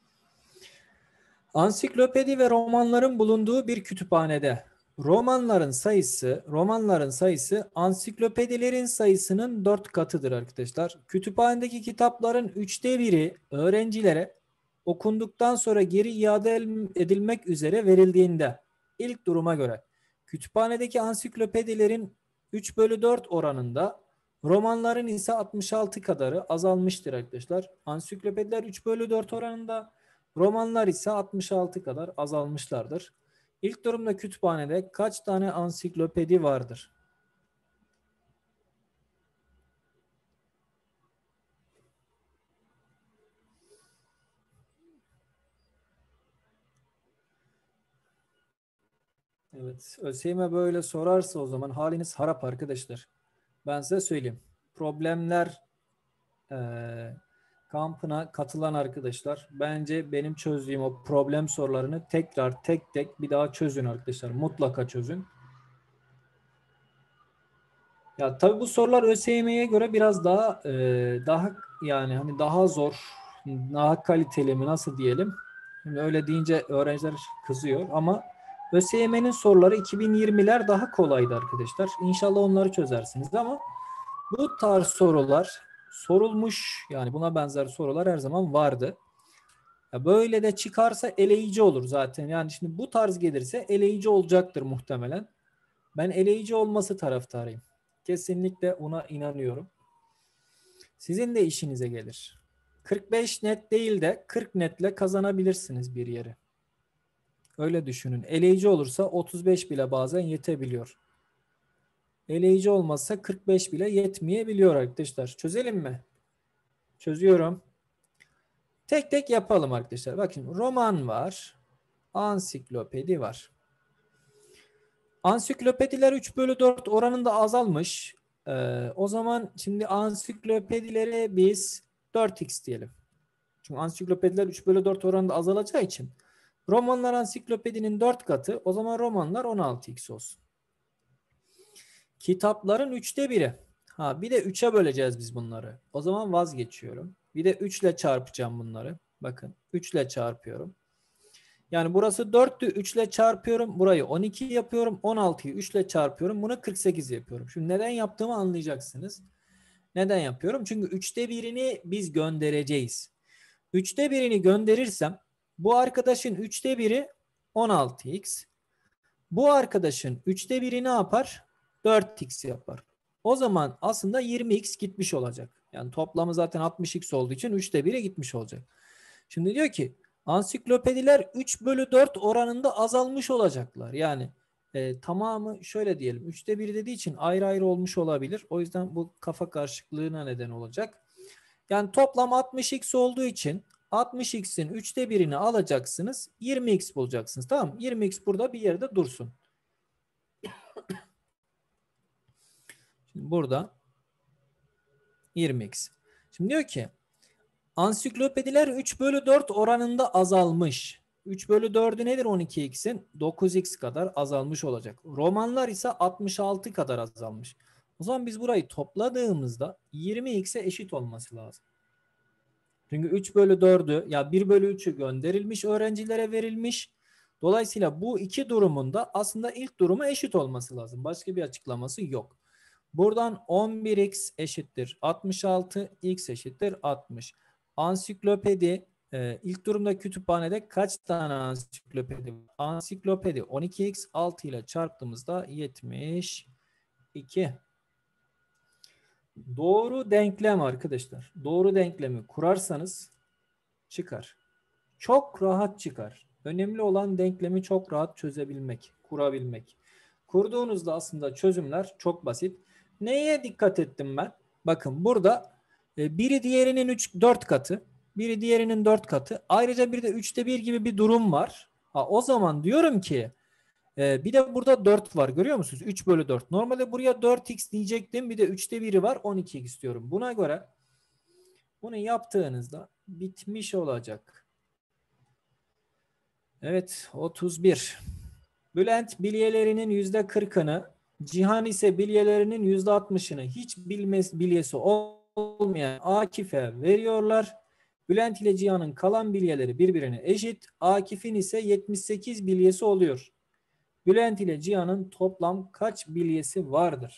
A: Ansiklopedi ve romanların bulunduğu bir kütüphanede romanların sayısı, romanların sayısı ansiklopedilerin sayısının dört katıdır arkadaşlar. Kütüphanedeki kitapların üçte biri öğrencilere okunduktan sonra geri iade edilmek üzere verildiğinde ilk duruma göre kütüphanedeki ansiklopedilerin üç bölü dört oranında, romanların ise altmış altı kadarı azalmıştır arkadaşlar. Ansiklopediler üç bölü dört oranında, romanlar ise altmış altı kadar azalmışlardır. İlk durumda kütüphanede kaç tane ansiklopedi vardır? Evet. ÖSYM böyle sorarsa o zaman haliniz harap arkadaşlar. Ben size söyleyeyim. Problemler e, kampına katılan arkadaşlar bence benim çözdüğüm o problem sorularını tekrar tek tek bir daha çözün arkadaşlar. Mutlaka çözün. Ya tabii bu sorular ÖSYM'ye göre biraz daha e, daha yani hani daha zor, daha kaliteli mi nasıl diyelim. Şimdi öyle deyince öğrenciler kızıyor ama ÖSYM'nin soruları iki bin yirmiler daha kolaydı arkadaşlar. İnşallah onları çözersiniz ama bu tarz sorular sorulmuş, yani buna benzer sorular her zaman vardı. Ya böyle de çıkarsa eleyici olur zaten. Yani şimdi bu tarz gelirse eleyici olacaktır muhtemelen. Ben eleyici olması taraftarıyım. Kesinlikle ona inanıyorum. Sizin de işinize gelir. kırk beş net değil de kırk netle kazanabilirsiniz bir yeri. Öyle düşünün. Eleyici olursa otuz beş bile bazen yetebiliyor. Eleyici olmazsa kırk beş bile yetmeyebiliyor arkadaşlar. Çözelim mi? Çözüyorum. Tek tek yapalım arkadaşlar. Bakın roman var. Ansiklopedi var. Ansiklopediler üç bölü dört oranında azalmış. Ee, o zaman şimdi ansiklopedilere biz dört x diyelim. Çünkü ansiklopediler üç bölü dört oranında azalacağı için. Romanlar ansiklopedinin dört katı. O zaman romanlar on altı x olsun. Kitapların üçte biri. Ha, bir de üçe böleceğiz biz bunları. O zaman vazgeçiyorum. Bir de üç ile çarpacağım bunları. Bakın üç ile çarpıyorum. Yani burası dörttü. üç ile çarpıyorum. Burayı on iki yapıyorum. on altıyı üç ile çarpıyorum. Bunu kırk sekiz yapıyorum. Şimdi neden yaptığımı anlayacaksınız. Neden yapıyorum? Çünkü üçte birini biz göndereceğiz. üçte birini gönderirsem bu arkadaşın üçte biri on altı x. Bu arkadaşın üçte biri ne yapar? dört x yapar. O zaman aslında yirmi x gitmiş olacak. Yani toplamı zaten altmış x olduğu için üçte biri gitmiş olacak. Şimdi diyor ki ansiklopediler üç bölü dört oranında azalmış olacaklar. Yani e, tamamı şöyle diyelim. üçte bir dediği için ayrı ayrı olmuş olabilir. O yüzden bu kafa karışıklığına neden olacak. Yani toplam altmış x olduğu için altmış x'in üçte birini alacaksınız. yirmi x bulacaksınız. Tamam mı? yirmi x burada bir yerde dursun. Şimdi burada yirmi x. Şimdi diyor ki ansiklopediler üç bölü dört oranında azalmış. üç bölü dördü nedir on iki x'in? dokuz x kadar azalmış olacak. Romanlar ise altmış altı kadar azalmış. O zaman biz burayı topladığımızda yirmi x'e eşit olması lazım. Çünkü üç bölü dördü ya bir bölü üçü gönderilmiş, öğrencilere verilmiş. Dolayısıyla bu iki durumunda aslında ilk durumu eşit olması lazım. Başka bir açıklaması yok. Buradan on bir x eşittir altmış altı, x eşittir altmış. Ansiklopedi e, ilk durumda kütüphanede kaç tane ansiklopedi var? Ansiklopedi on iki x altı ile çarptığımızda yetmiş iki. Doğru denklem arkadaşlar. Doğru denklemi kurarsanız çıkar. Çok rahat çıkar. Önemli olan denklemi çok rahat çözebilmek, kurabilmek. Kurduğunuzda aslında çözümler çok basit. Neye dikkat ettim ben? Bakın burada e, biri diğerinin üç, dört katı. Biri diğerinin dört katı. Ayrıca bir de üçte bir gibi bir durum var. Ha, o zaman diyorum ki e, bir de burada dört var. Görüyor musunuz? üç bölü dört. Normalde buraya dört x diyecektim. Bir de üçte biri var. on iki x diyorum. Buna göre bunu yaptığınızda bitmiş olacak. Evet, otuz bir. Bülent bilyelerinin yüzde kırkını, Cihan ise bilyelerinin yüzde altmışını hiç bilmez, bilyesi olmayan Akif'e veriyorlar. Bülent ile Cihan'ın kalan bilyeleri birbirine eşit. Akif'in ise yetmiş sekiz bilyesi oluyor. Bülent ile Cihan'ın toplam kaç bilyesi vardır?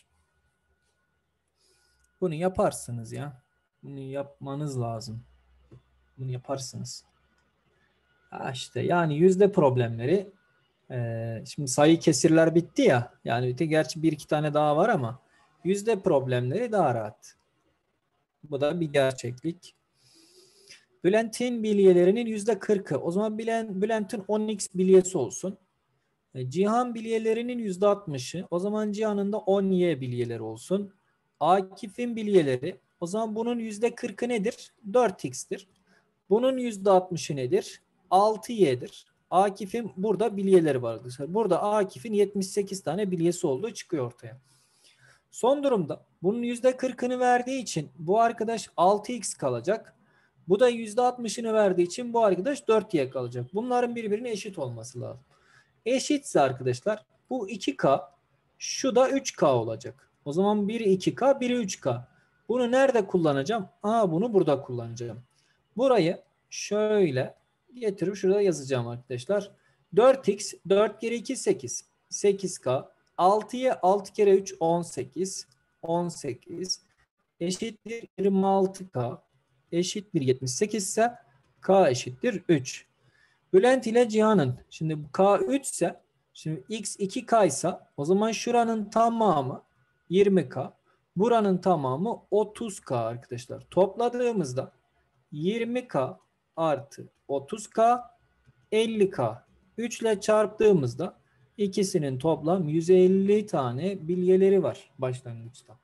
A: Bunu yaparsınız ya. Bunu yapmanız lazım. Bunu yaparsınız. Ha işte yani yüzde problemleri. Ee, şimdi sayı kesirler bitti ya. Yani de gerçi bir iki tane daha var ama yüzde problemleri daha rahat. Bu da bir gerçeklik. Bülent'in bilyelerinin yüzde kırkı. O zaman Bülent'in on x bilyesi olsun. E, Cihan bilyelerinin yüzde altmışı. O zaman Cihan'ın da on y bilyeleri olsun. Akif'in bilyeleri. O zaman bunun yüzde kırkı nedir? dört x'tir. Bunun yüzde altmışı nedir? altı y'dir. Akif'in burada bilyeleri var arkadaşlar. Burada Akif'in yetmiş sekiz tane bilyesi olduğu çıkıyor ortaya. Son durumda bunun yüzde kırkını verdiği için bu arkadaş altı x kalacak. Bu da yüzde altmışını verdiği için bu arkadaş dört y kalacak. Bunların birbirine eşit olması lazım. Eşitse arkadaşlar bu iki k, şu da üç k olacak. O zaman biri iki k, biri üç k. Bunu nerede kullanacağım? Aa, bunu burada kullanacağım. Burayı şöyle getirip şurada yazacağım arkadaşlar. dört x, dört kere iki sekiz. sekiz k. altıya altı kere üç on sekiz. on sekiz eşittir yirmi altı k eşittir yetmiş sekiz ise k eşittir üç. Bülent ile Cihan'ın, şimdi bu k üç ise, şimdi x iki k ise o zaman şuranın tamamı yirmi k. Buranın tamamı otuz k arkadaşlar. Topladığımızda yirmi k artı otuz k elli k. üç ile çarptığımızda ikisinin toplam yüz elli tane bilyeleri var başlangıçta.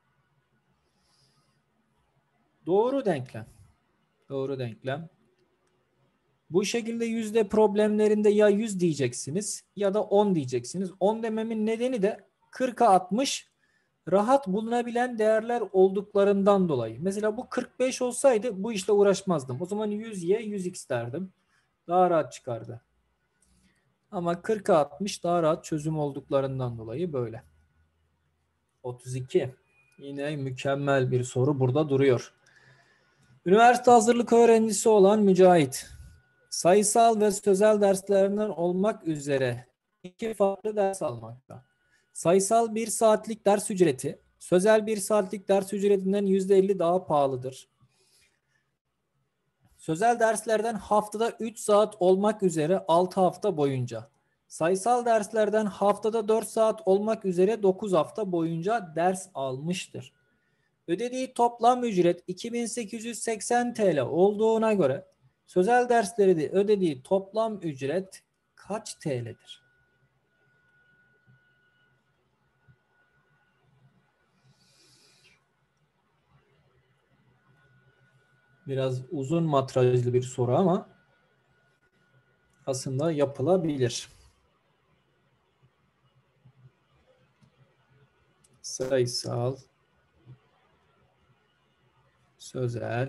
A: Doğru denklem. Doğru denklem. Bu şekilde yüzde problemlerinde ya yüz diyeceksiniz ya da on diyeceksiniz. on dememin nedeni de kırka altmış rahat bulunabilen değerler olduklarından dolayı. Mesela bu kırk beş olsaydı bu işle uğraşmazdım. O zaman yüz y, yüz x derdim. Daha rahat çıkardı. Ama kırka altmış daha rahat çözüm olduklarından dolayı böyle. otuz iki. Yine mükemmel bir soru burada duruyor. Üniversite hazırlık öğrencisi olan Mücahit, sayısal ve sözel derslerinden olmak üzere iki farklı ders almakta. Sayısal bir saatlik ders ücreti, sözel bir saatlik ders ücretinden yüzde elli daha pahalıdır. Sözel derslerden haftada üç saat olmak üzere altı hafta boyunca, sayısal derslerden haftada dört saat olmak üzere dokuz hafta boyunca ders almıştır. Ödediği toplam ücret iki bin sekiz yüz seksen TL olduğuna göre sözel dersleri de ödediği toplam ücret kaç T L'dir? Biraz uzun matrajlı bir soru ama aslında yapılabilir. Sayısal, sözel,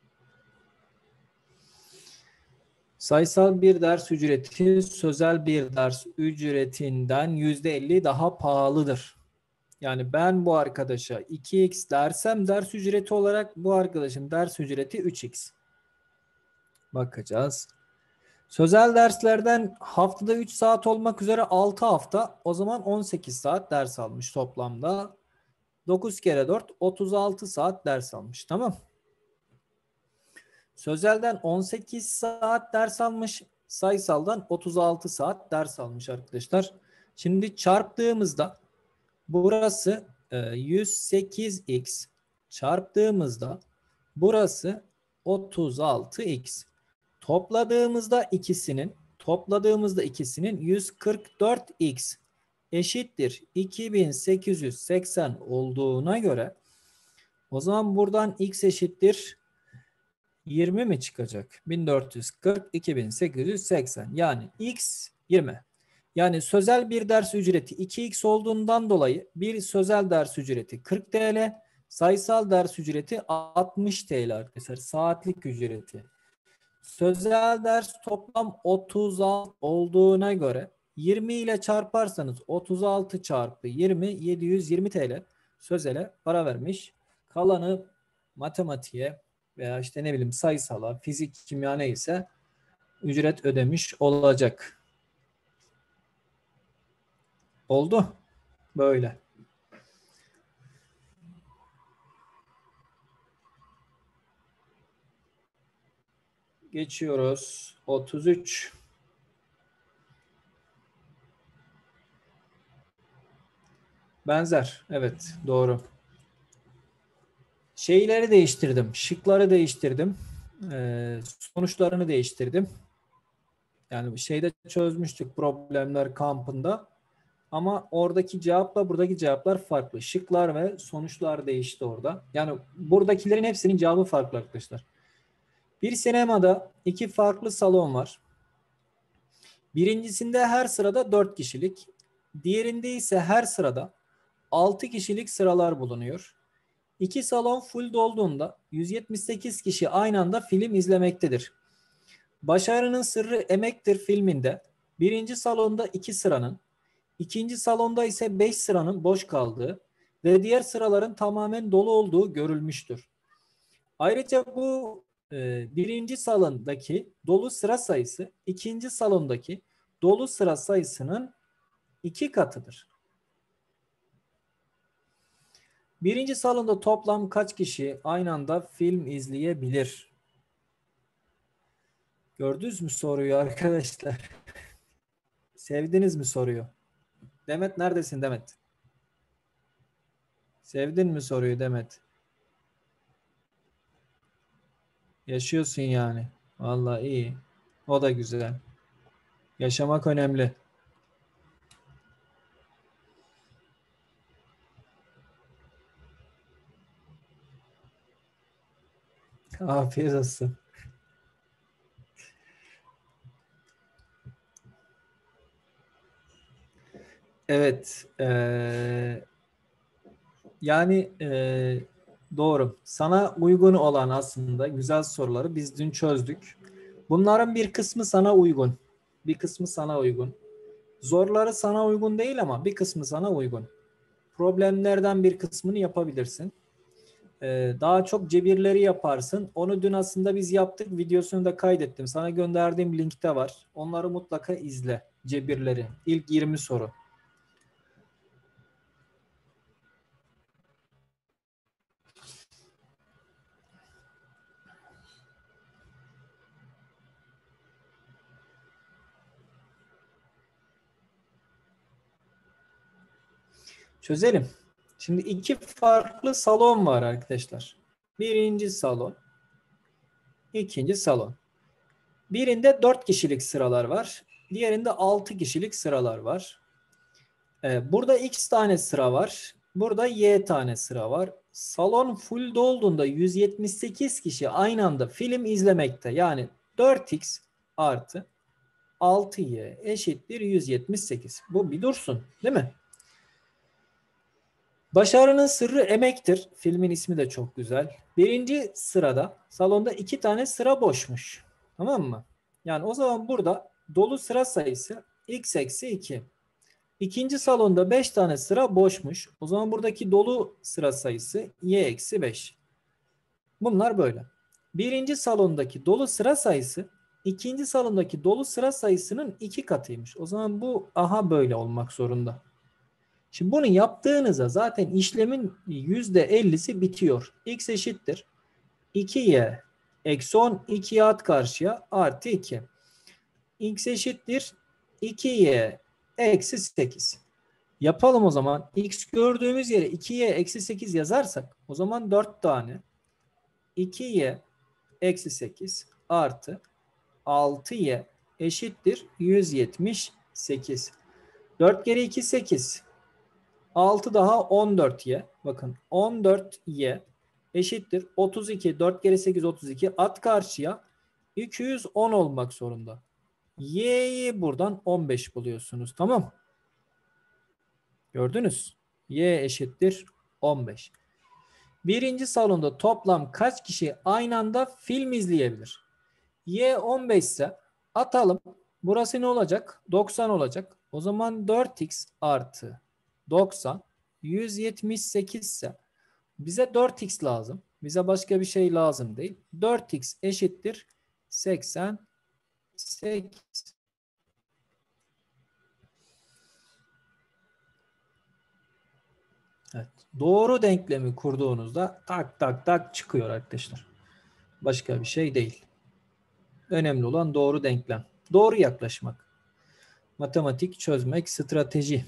A: sayısal bir ders ücreti sözel bir ders ücretinden yüzde elli daha pahalıdır. Yani ben bu arkadaşa iki x dersem ders ücreti olarak bu arkadaşın ders ücreti üç x. Bakacağız. Sözel derslerden haftada üç saat olmak üzere altı hafta, o zaman on sekiz saat ders almış toplamda. dokuz kere dört otuz altı saat ders almış. Tamam. Sözelden on sekiz saat ders almış. Sayısaldan otuz altı saat ders almış arkadaşlar. Şimdi çarptığımızda burası yüz sekiz x çarptığımızda burası otuz altı x. Topladığımızda ikisinin topladığımızda ikisinin yüz kırk dört x eşittir iki bin sekiz yüz seksen olduğuna göre o zaman buradan x eşittir yirmi mi çıkacak? bin dört yüz kırk, iki bin sekiz yüz seksen. Yani x yirmi. Yani sözel bir ders ücreti iki x olduğundan dolayı bir sözel ders ücreti kırk TL, sayısal ders ücreti altmış TL arkadaşlar. Saatlik ücreti. Sözel ders toplam otuz altı olduğuna göre yirmi ile çarparsanız otuz altı çarpı yirmi yedi yüz yirmi TL sözele para vermiş. Kalanı matematiğe veya işte ne bileyim sayısala, fizik, kimya neyse ücret ödemiş olacak. Oldu. Böyle. Geçiyoruz. otuz üç. Benzer. Evet. Doğru. Şeyleri değiştirdim. Şıkları değiştirdim. Ee, sonuçlarını değiştirdim. Yani şeyde çözmüştük problemler kampında. Ama oradaki cevapla buradaki cevaplar farklı. Şıklar ve sonuçlar değişti orada. Yani buradakilerin hepsinin cevabı farklı arkadaşlar. Bir sinemada iki farklı salon var. Birincisinde her sırada dört kişilik, diğerinde ise her sırada altı kişilik sıralar bulunuyor. İki salon full dolduğunda yüz yetmiş sekiz kişi aynı anda film izlemektedir. Başarının Sırrı Emektir filminde birinci salonda iki sıranın, ikinci salonda ise beş sıranın boş kaldığı ve diğer sıraların tamamen dolu olduğu görülmüştür. Ayrıca bu e, birinci salondaki dolu sıra sayısı ikinci salondaki dolu sıra sayısının iki katıdır. Birinci salonda toplam kaç kişi aynı anda film izleyebilir? Gördünüz mü soruyu arkadaşlar? Sevdiniz mi soruyu? Demet neredesin Demet? Sevdin mi soruyu Demet? Yaşıyorsun yani. Vallahi iyi. O da güzel. Yaşamak önemli. Afiyet olsun. Evet. Ee, yani ee, doğru. Sana uygun olan aslında güzel soruları biz dün çözdük. Bunların bir kısmı sana uygun. Bir kısmı sana uygun. Zorları sana uygun değil ama bir kısmı sana uygun. Problemlerden bir kısmını yapabilirsin. Ee, daha çok cebirleri yaparsın. Onu dün aslında biz yaptık. Videosunu da kaydettim. Sana gönderdiğim linkte var. Onları mutlaka izle. Cebirleri. İlk yirmi soru. Çözelim. Şimdi iki farklı salon var arkadaşlar. Birinci salon, ikinci salon. Birinde dört kişilik sıralar var. Diğerinde altı kişilik sıralar var. Ee, burada X tane sıra var. Burada Y tane sıra var. Salon full dolduğunda yüz yetmiş sekiz kişi aynı anda film izlemekte. Yani dört X artı altı Y eşittir yüz yetmiş sekiz. Bu bir dursun, değil mi? Başarının Sırrı Emektir. Filmin ismi de çok güzel. Birinci sırada salonda iki tane sıra boşmuş. Tamam mı? Yani o zaman burada dolu sıra sayısı x eksi iki. İkinci salonda beş tane sıra boşmuş. O zaman buradaki dolu sıra sayısı y eksi beş. Bunlar böyle. Birinci salondaki dolu sıra sayısı ikinci salondaki dolu sıra sayısının iki katıymış. O zaman bu aha böyle olmak zorunda. Şimdi bunu yaptığınızda zaten işlemin yüzde ellisi bitiyor. X eşittir iki y eksi on, ikiye at karşıya artı iki. X eşittir iki y eksi sekiz. Yapalım o zaman. X gördüğümüz yere iki y eksi sekiz yazarsak o zaman dört tane iki y eksi sekiz artı altı y eşittir yüz yetmiş sekiz. dört kere iki sekiz. altı daha on dört y. Bakın on dört y eşittir otuz iki. dört kere sekiz otuz iki. At karşıya iki yüz on olmak zorunda. Y'yi buradan on beş buluyorsunuz. Tamam. Gördünüz. Y eşittir on beş. Birinci salonda toplam kaç kişi aynı anda film izleyebilir? Y on beş ise atalım. Burası ne olacak? doksan olacak. O zaman dört x artı doksan yüz yetmiş sekiz ise bize dört x lazım. Bize başka bir şey lazım değil. dört x eşittir seksen sekiz. Evet. Doğru denklemi kurduğunuzda tak tak tak çıkıyor arkadaşlar. Başka bir şey değil. Önemli olan doğru denklem. Doğru yaklaşmak. Matematik çözmek, strateji.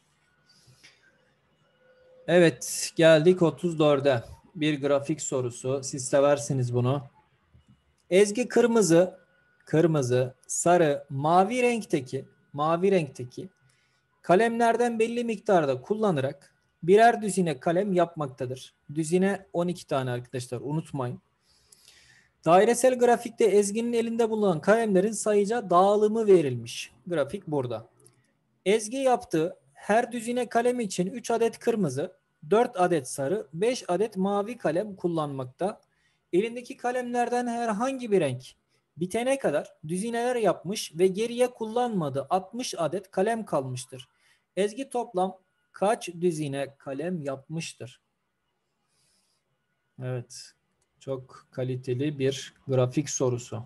A: Evet, geldik otuz dörde. Bir grafik sorusu. Siz seversiniz bunu. Ezgi kırmızı, kırmızı, sarı, mavi renkteki, mavi renkteki kalemlerden belli miktarda kullanarak birer düzine kalem yapmaktadır. Düzine on iki tane arkadaşlar, unutmayın. Dairesel grafikte Ezgi'nin elinde bulunan kalemlerin sayıca dağılımı verilmiş. Grafik burada. Ezgi yaptığı her düzine kalem için üç adet kırmızı, dört adet sarı, beş adet mavi kalem kullanmakta. Elindeki kalemlerden herhangi bir renk bitene kadar düzineler yapmış ve geriye kullanmadığı altmış adet kalem kalmıştır. Ezgi toplam kaç düzine kalem yapmıştır? Evet. Çok kaliteli bir grafik sorusu.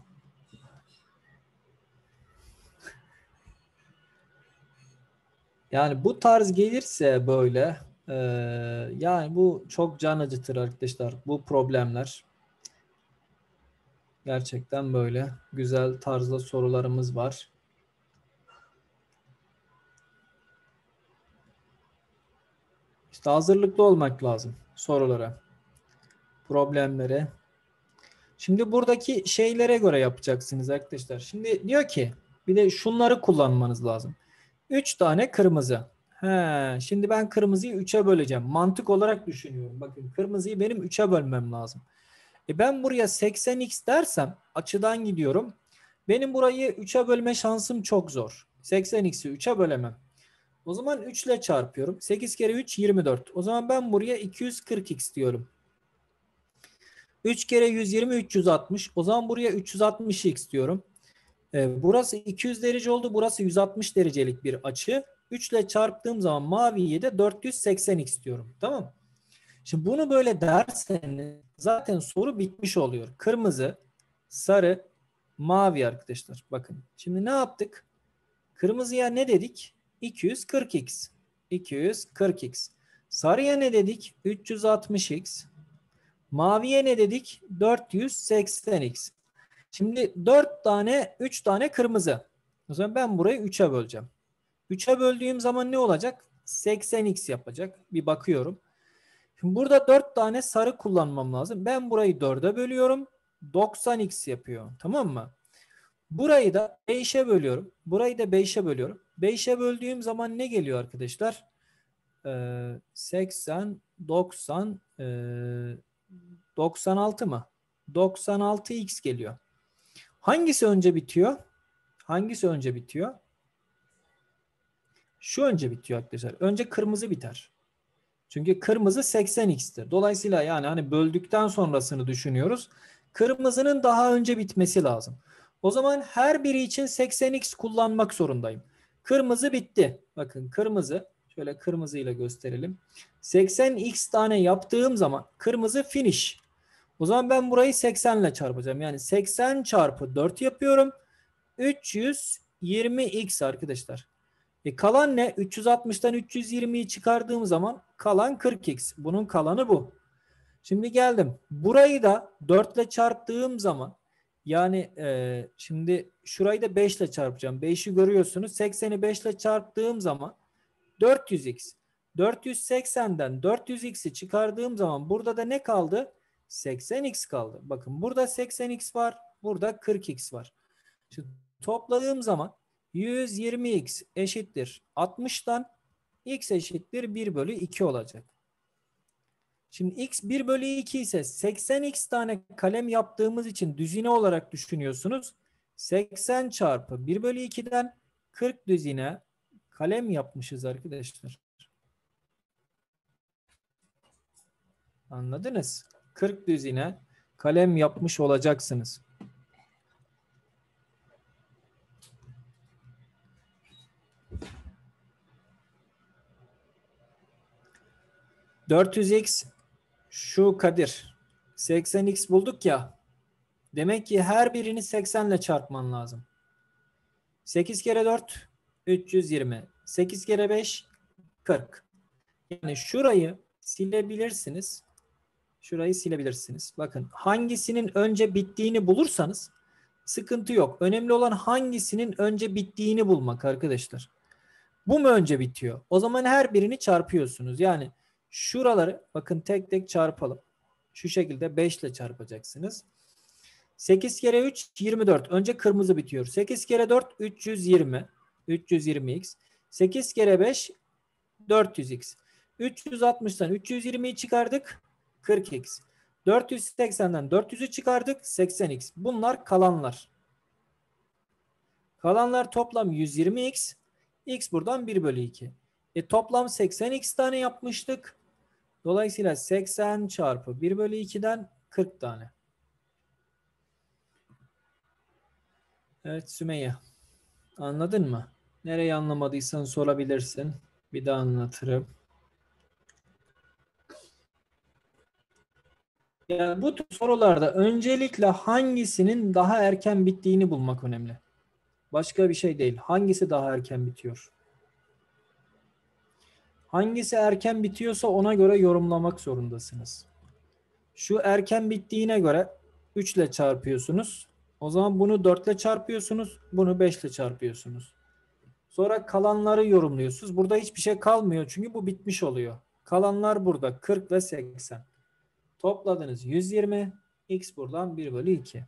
A: Yani bu tarz gelirse böyle e, yani bu çok can acıtır arkadaşlar. Bu problemler. Gerçekten böyle güzel tarzda sorularımız var. İşte hazırlıklı olmak lazım sorulara, problemlere. Şimdi buradaki şeylere göre yapacaksınız arkadaşlar. Şimdi diyor ki bir de şunları kullanmanız lazım. üç tane kırmızı. He, şimdi ben kırmızıyı üçe böleceğim. Mantık olarak düşünüyorum. Bakın kırmızıyı benim üçe bölmem lazım. E ben buraya seksen x dersem açıdan gidiyorum. Benim burayı üçe bölme şansım çok zor. seksen x'i üçe bölemem. O zaman üç ile çarpıyorum. sekiz kere üç yirmi dört. O zaman ben buraya iki yüz kırk x diyorum. üç kere yüz yirmi üç yüz altmış. O zaman buraya üç yüz altmış x diyorum. Ee, burası iki yüz derece oldu. Burası yüz altmış derecelik bir açı. üç ile çarptığım zaman maviye de dört yüz seksen x diyorum. Tamam. Şimdi bunu böyle derseniz zaten soru bitmiş oluyor. Kırmızı, sarı, mavi arkadaşlar. Bakın. Şimdi ne yaptık? Kırmızıya ne dedik? iki yüz kırk x. iki yüz kırk x. Sarıya ne dedik? üç yüz altmış x. Maviye ne dedik? dört yüz seksen x. Şimdi dört tane, üç tane kırmızı. O zaman ben burayı üçe böleceğim. üçe böldüğüm zaman ne olacak? seksen x yapacak. Bir bakıyorum. Şimdi burada dört tane sarı kullanmam lazım. Ben burayı dörde bölüyorum. doksan x yapıyor. Tamam mı? Burayı da beşe bölüyorum. Burayı da beşe bölüyorum. beşe böldüğüm zaman ne geliyor arkadaşlar? Ee, seksen, doksan, e, doksan altı mı? doksan altı x geliyor. Hangisi önce bitiyor? Hangisi önce bitiyor? Şu önce bitiyor arkadaşlar. Önce kırmızı biter. Çünkü kırmızı seksen x'tir. Dolayısıyla yani hani böldükten sonrasını düşünüyoruz. Kırmızının daha önce bitmesi lazım. O zaman her biri için seksen x kullanmak zorundayım. Kırmızı bitti. Bakın kırmızı. Şöyle kırmızıyla gösterelim. seksen x tane yaptığım zaman kırmızı finish. O zaman ben burayı seksen ile çarpacağım. Yani seksen çarpı dört yapıyorum. üç yüz yirmi x arkadaşlar. E kalan ne? üç yüz altmıştan üç yüz yirmiyi çıkardığım zaman kalan kırk x. Bunun kalanı bu. Şimdi geldim. Burayı da dört ile çarptığım zaman yani e, şimdi şurayı da beş ile çarpacağım. beşi görüyorsunuz. sekseni beş ile çarptığım zaman dört yüz x. dört yüz seksenden dört yüz x'i çıkardığım zaman burada da ne kaldı? seksen x kaldı. Bakın burada seksen x var. Burada kırk x var. Şimdi topladığım zaman yüz yirmi x eşittir altmıştan x eşittir bir bölü iki olacak. Şimdi x bir bölü iki ise seksen x tane kalem yaptığımız için düzine olarak düşünüyorsunuz. seksen çarpı bir bölü iki'den kırk düzine kalem yapmışız arkadaşlar. Anladınız? kırk düzine kalem yapmış olacaksınız. dört yüz x şu Kadir. seksen x bulduk ya. Demek ki her birini seksen ile çarpman lazım. sekiz kere dört üç yüz yirmi. sekiz kere beş kırk. Yani şurayı silebilirsiniz. Şurayı silebilirsiniz. Bakın hangisinin önce bittiğini bulursanız sıkıntı yok. Önemli olan hangisinin önce bittiğini bulmak arkadaşlar. Bu mu önce bitiyor? O zaman her birini çarpıyorsunuz. Yani şuraları bakın tek tek çarpalım. Şu şekilde beş ile çarpacaksınız. sekiz kere üç yirmi dört. Önce kırmızı bitiyor. sekiz kere dört üç yüz yirmi. üç yüz yirmi x. sekiz kere beş dört yüz x. üç yüz altmıştan üç yüz yirmiyi çıkardık. kırk x. dört yüz seksenden dört yüzü çıkardık. seksen x. Bunlar kalanlar. Kalanlar toplam yüz yirmi x. X buradan bir bölü iki. E toplam seksen x tane yapmıştık. Dolayısıyla seksen çarpı bir bölü iki'den kırk tane. Evet Sümeyye. Anladın mı? Nereyi anlamadıysan sorabilirsin. Bir daha anlatırım. Yani bu tür sorularda öncelikle hangisinin daha erken bittiğini bulmak önemli. Başka bir şey değil. Hangisi daha erken bitiyor? Hangisi erken bitiyorsa ona göre yorumlamak zorundasınız. Şu erken bittiğine göre üç ile çarpıyorsunuz. O zaman bunu dört ile çarpıyorsunuz. Bunu beş ile çarpıyorsunuz. Sonra kalanları yorumluyorsunuz. Burada hiçbir şey kalmıyor çünkü bu bitmiş oluyor. Kalanlar burada kırk ve seksen. Topladınız yüz yirmi. X buradan bir bölü iki.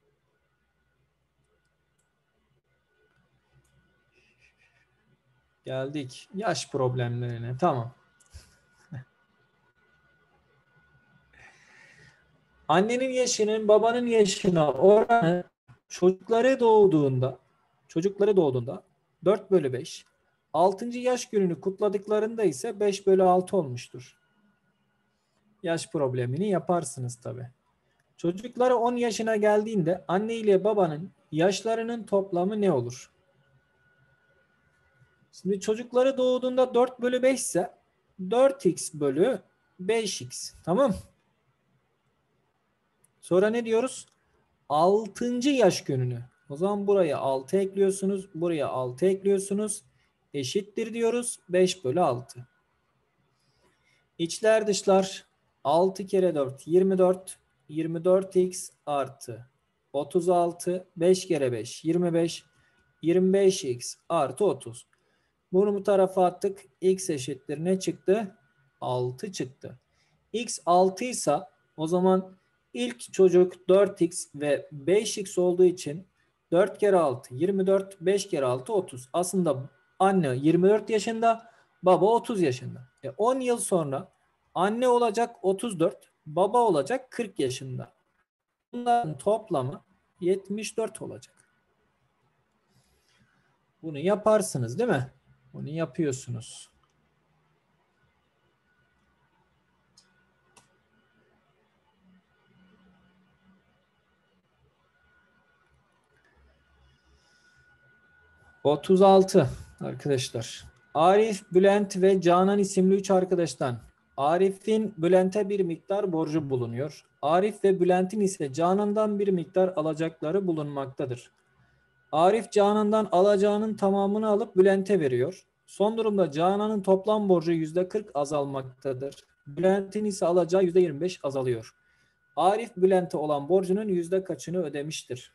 A: Geldik yaş problemlerine. Tamam. Annenin yaşının babanın yaşına oranı çocukları doğduğunda çocukları doğduğunda dört bölü beş. altıncı yaş gününü kutladıklarında ise beş bölü altı olmuştur. Yaş problemini yaparsınız tabi. Çocukları on yaşına geldiğinde anne ile babanın yaşlarının toplamı ne olur? Şimdi çocukları doğduğunda dört bölü beş ise dört x bölü beş x. Tamam. Sonra ne diyoruz? altıncı yaş gününü. O zaman buraya altı ekliyorsunuz. Buraya altı ekliyorsunuz. Eşittir diyoruz. beş bölü altı. İçler dışlar. altı kere dört yirmi dört. yirmi dört x artı otuz altı. beş kere beş yirmi beş. yirmi beş x artı otuz. Bunu bu tarafa attık. X eşittir ne çıktı? altı çıktı. X altı ise o zaman ilk çocuk dört x ve beş x olduğu için dört kere altı yirmi dört, beş kere altı otuz. Aslında anne yirmi dört yaşında, baba otuz yaşında. E on yıl sonra anne olacak otuz dört, baba olacak kırk yaşında. Bunların toplamı yetmiş dört olacak. Bunu yaparsınız değil mi? Bunu yapıyorsunuz. otuz altı arkadaşlar. Arif, Bülent ve Canan isimli üç arkadaştan Arif'in Bülent'e bir miktar borcu bulunuyor. Arif ve Bülent'in ise Canan'dan bir miktar alacakları bulunmaktadır. Arif Canan'dan alacağının tamamını alıp Bülent'e veriyor. Son durumda Canan'ın toplam borcu yüzde kırk azalmaktadır. Bülent'in ise alacağı yüzde yirmi beş azalıyor. Arif Bülent'e olan borcunun yüzde kaçını ödemiştir?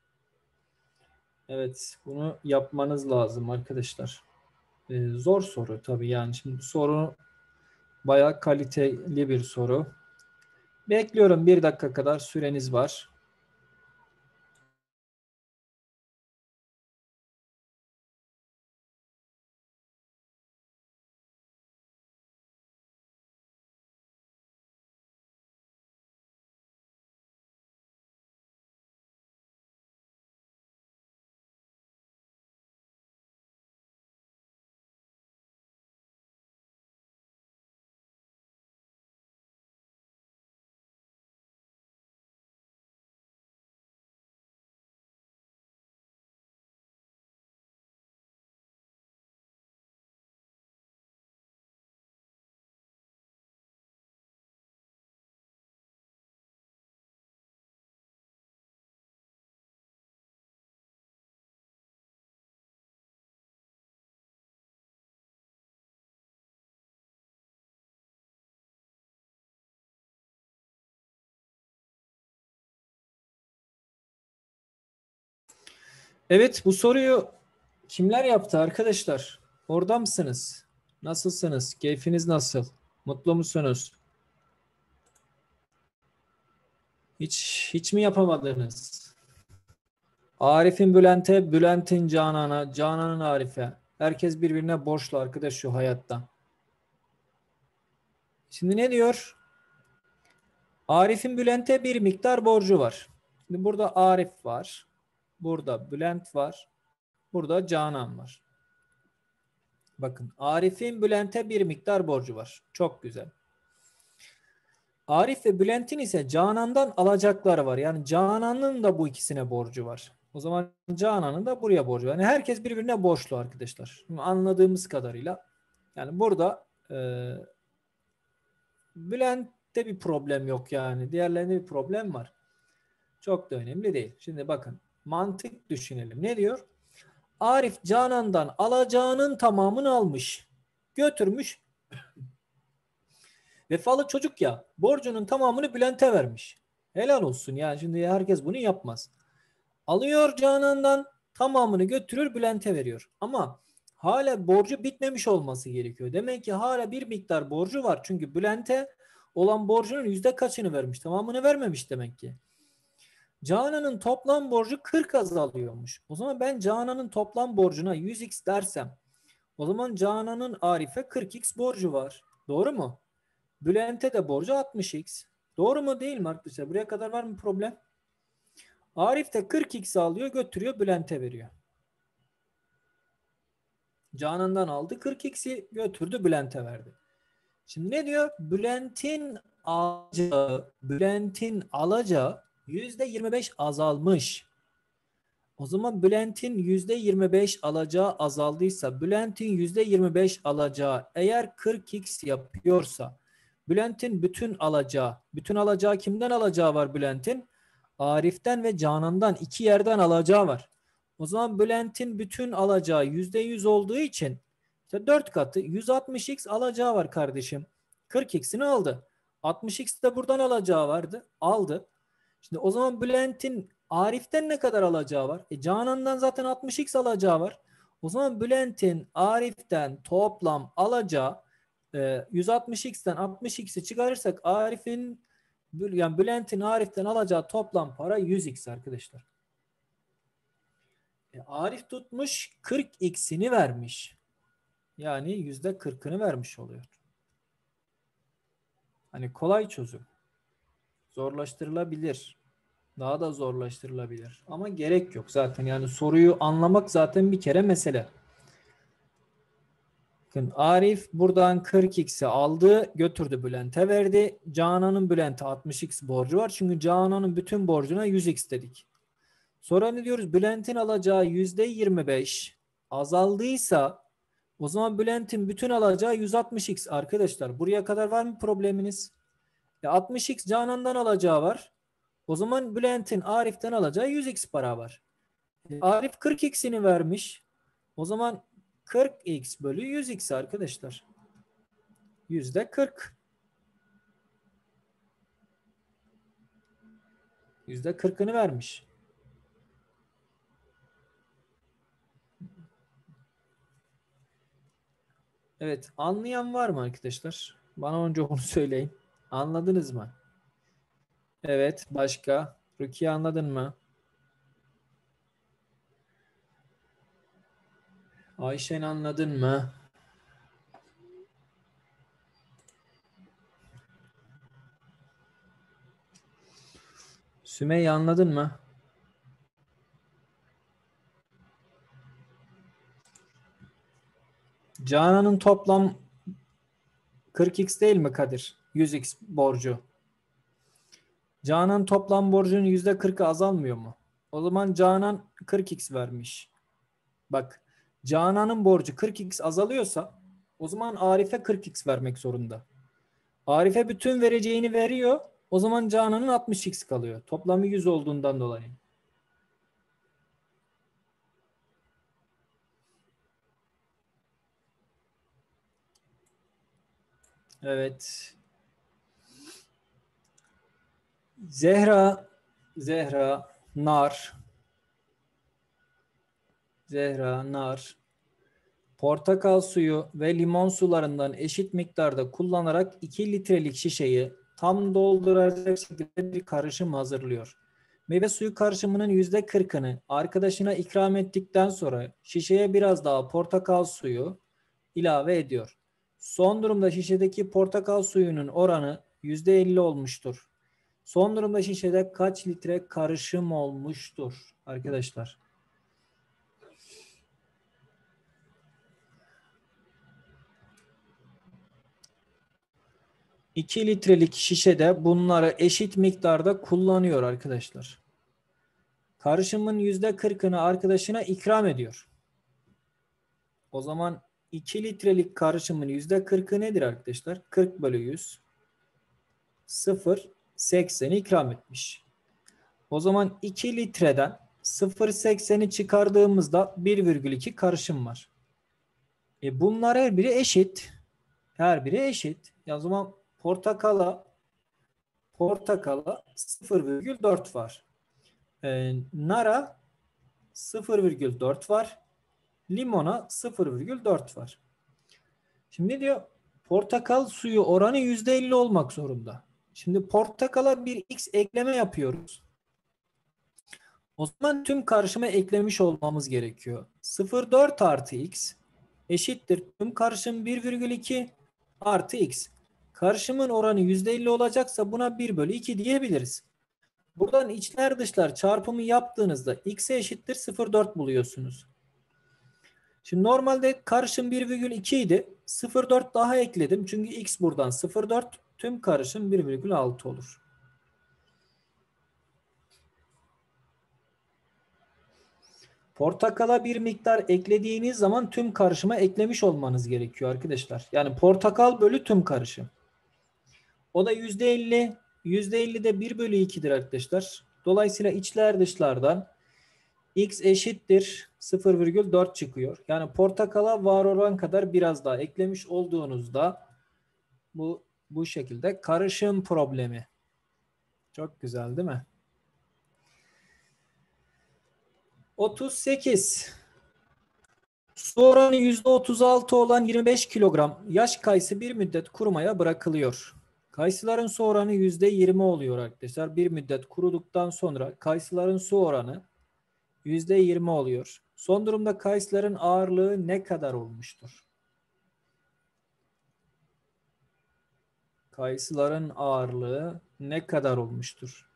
A: Evet, bunu yapmanız lazım arkadaşlar. Ee, zor soru tabii yani. Şimdi bu soru bayağı kaliteli bir soru. Bekliyorum, bir dakika kadar süreniz var. Evet, bu soruyu kimler yaptı arkadaşlar? Orada mısınız? Nasılsınız? Keyfiniz nasıl? Mutlu musunuz? Hiç hiç mi yapamadınız? Arif'in Bülent'e, Bülent'in Canan'a, Canan'ın Arif'e. Herkes birbirine borçlu arkadaş şu hayatta. Şimdi ne diyor? Arif'in Bülent'e bir miktar borcu var. Şimdi burada Arif var. Burada Bülent var. Burada Canan var. Bakın Arif'in Bülent'e bir miktar borcu var. Çok güzel. Arif ve Bülent'in ise Canan'dan alacakları var. Yani Canan'ın da bu ikisine borcu var. O zaman Canan'ın da buraya borcu var. Yani herkes birbirine borçlu arkadaşlar. Şimdi anladığımız kadarıyla. Yani burada e, Bülent'te bir problem yok yani. Diğerlerinde bir problem var. Çok da önemli değil. Şimdi bakın mantık düşünelim. Ne diyor? Arif Canan'dan alacağının tamamını almış. Götürmüş. Vefalı çocuk ya. Borcunun tamamını Bülent'e vermiş. Helal olsun yani şimdi herkes bunu yapmaz. Alıyor Canan'dan tamamını götürür Bülent'e veriyor. Ama hala borcu bitmemiş olması gerekiyor. Demek ki hala bir miktar borcu var. Çünkü Bülent'e olan borcunun yüzde kaçını vermiş? Tamamını vermemiş demek ki. Canan'ın toplam borcu kırk azalıyormuş. O zaman ben Canan'ın toplam borcuna yüz x dersem o zaman Canan'ın Arif'e kırk x borcu var. Doğru mu? Bülent'e de borcu altmış x. Doğru mu değil mi arkadaşlar? Buraya kadar var mı problem? Arif de kırk x alıyor götürüyor Bülent'e veriyor. Canan'dan aldı kırk x'i götürdü Bülent'e verdi. Şimdi ne diyor? Bülent'in alacağı, Bülent'in alacağı yüzde yirmi beş azalmış. O zaman Bülent'in yüzde yirmi beş alacağı azaldıysa, Bülent'in yüzde yirmi beş alacağı eğer kırk x yapıyorsa, Bülent'in bütün alacağı, bütün alacağı kimden alacağı var Bülent'in? Arif'ten ve Canan'dan iki yerden alacağı var. O zaman Bülent'in bütün alacağı yüzde yüz olduğu için işte dört katı yüz altmış x alacağı var kardeşim. kırk x'ini aldı. altmış x de buradan alacağı vardı. Aldı. Şimdi o zaman Bülent'in Arif'ten ne kadar alacağı var? E Canan'dan zaten altmış x alacağı var. O zaman Bülent'in Arif'ten toplam alacağı e, yüz altmış x'ten altmış x'i çıkarırsak Arif'in yani Bülent'in Arif'ten alacağı toplam para yüz x arkadaşlar. E, Arif tutmuş kırk x'ini vermiş. Yani yüzde kırkını vermiş oluyor. Hani kolay çözüm. Zorlaştırılabilir. Daha da zorlaştırılabilir. Ama gerek yok zaten. Yani soruyu anlamak zaten bir kere mesele. Bakın Arif buradan kırk x'i aldı, götürdü Bülent'e verdi. Canan'ın Bülent'e altmış x borcu var. Çünkü Canan'ın bütün borcuna yüz x dedik. Sonra ne diyoruz? Bülent'in alacağı yüzde yirmi beş azaldıysa o zaman Bülent'in bütün alacağı yüz altmış x arkadaşlar. Buraya kadar var mı probleminiz? E altmış x Canan'dan alacağı var. O zaman Bülent'in Arif'ten alacağı yüz x para var. E, Arif kırk x'ini vermiş. O zaman kırk x bölü yüz x arkadaşlar. Yüzde kırk. Yüzde kırkını vermiş. Evet. Anlayan var mı arkadaşlar? Bana önce onu söyleyin. Anladınız mı? Evet. Başka? Rukiye anladın mı? Ayşen anladın mı? Sümeyye anladın mı? Canan'ın toplam kırk x değil mi Kadir? yüz x borcu. Canan toplam borcunun yüzde kırkı azalmıyor mu? O zaman Canan kırk x vermiş. Bak Canan'ın borcu kırk x azalıyorsa o zaman Arif'e kırk x vermek zorunda. Arif'e bütün vereceğini veriyor. O zaman Canan'ın altmış x kalıyor. Toplamı yüz olduğundan dolayı. Evet. Zehra, Zehra, nar, Zehra, nar, portakal suyu ve limon sularından eşit miktarda kullanarak iki litrelik şişeyi tam dolduracak şekilde bir karışım hazırlıyor. Meyve suyu karışımının yüzde kırkını arkadaşına ikram ettikten sonra şişeye biraz daha portakal suyu ilave ediyor. Son durumda şişedeki portakal suyunun oranı yüzde elli olmuştur. Son durumda şişede kaç litre karışım olmuştur arkadaşlar? iki litrelik şişede bunları eşit miktarda kullanıyor arkadaşlar. Karışımın yüzde kırkını arkadaşına ikram ediyor. O zaman iki litrelik karışımın yüzde kırkı nedir arkadaşlar? kırk bölü yüz. sıfır, sekseni ikram etmiş. O zaman iki litreden sıfır virgül sekseni çıkardığımızda bir virgül iki karışım var. E bunlar her biri eşit. Her biri eşit. Ya o zaman portakala portakala sıfır virgül dört var. E, nara sıfır virgül dört var. Limona sıfır virgül dört var. Şimdi ne diyor? Portakal suyu oranı yüzde elli olmak zorunda. Şimdi portakala bir x ekleme yapıyoruz. O zaman tüm karışıma eklemiş olmamız gerekiyor. sıfır virgül dört artı x eşittir. Tüm karışım bir virgül iki artı x. Karışımın oranı yüzde elli olacaksa buna bir bölü iki diyebiliriz. Buradan içler dışlar çarpımı yaptığınızda x'e eşittir sıfır virgül dört buluyorsunuz. Şimdi normalde karışım bir virgül iki idi. sıfır virgül dört daha ekledim. Çünkü x buradan sıfır virgül dört. Tüm karışım bir virgül altı olur. Portakala bir miktar eklediğiniz zaman tüm karışıma eklemiş olmanız gerekiyor arkadaşlar. Yani portakal bölü tüm karışım. O da yüzde elli. yüzde elli de bir bölü iki'dir arkadaşlar. Dolayısıyla içler dışlardan x eşittir sıfır virgül dört çıkıyor. Yani portakala var olan kadar biraz daha eklemiş olduğunuzda bu bu şekilde karışım problemi. Çok güzel değil mi? otuz sekiz. Su oranı yüzde otuz altı olan yirmi beş kilogram yaş kayısı bir müddet kurumaya bırakılıyor. Kayısıların su oranı yüzde yirmi oluyor arkadaşlar. Bir müddet kuruduktan sonra kayısıların su oranı yüzde yirmi oluyor. Son durumda kayısıların ağırlığı ne kadar olmuştur? Kayısıların ağırlığı ne kadar olmuştur?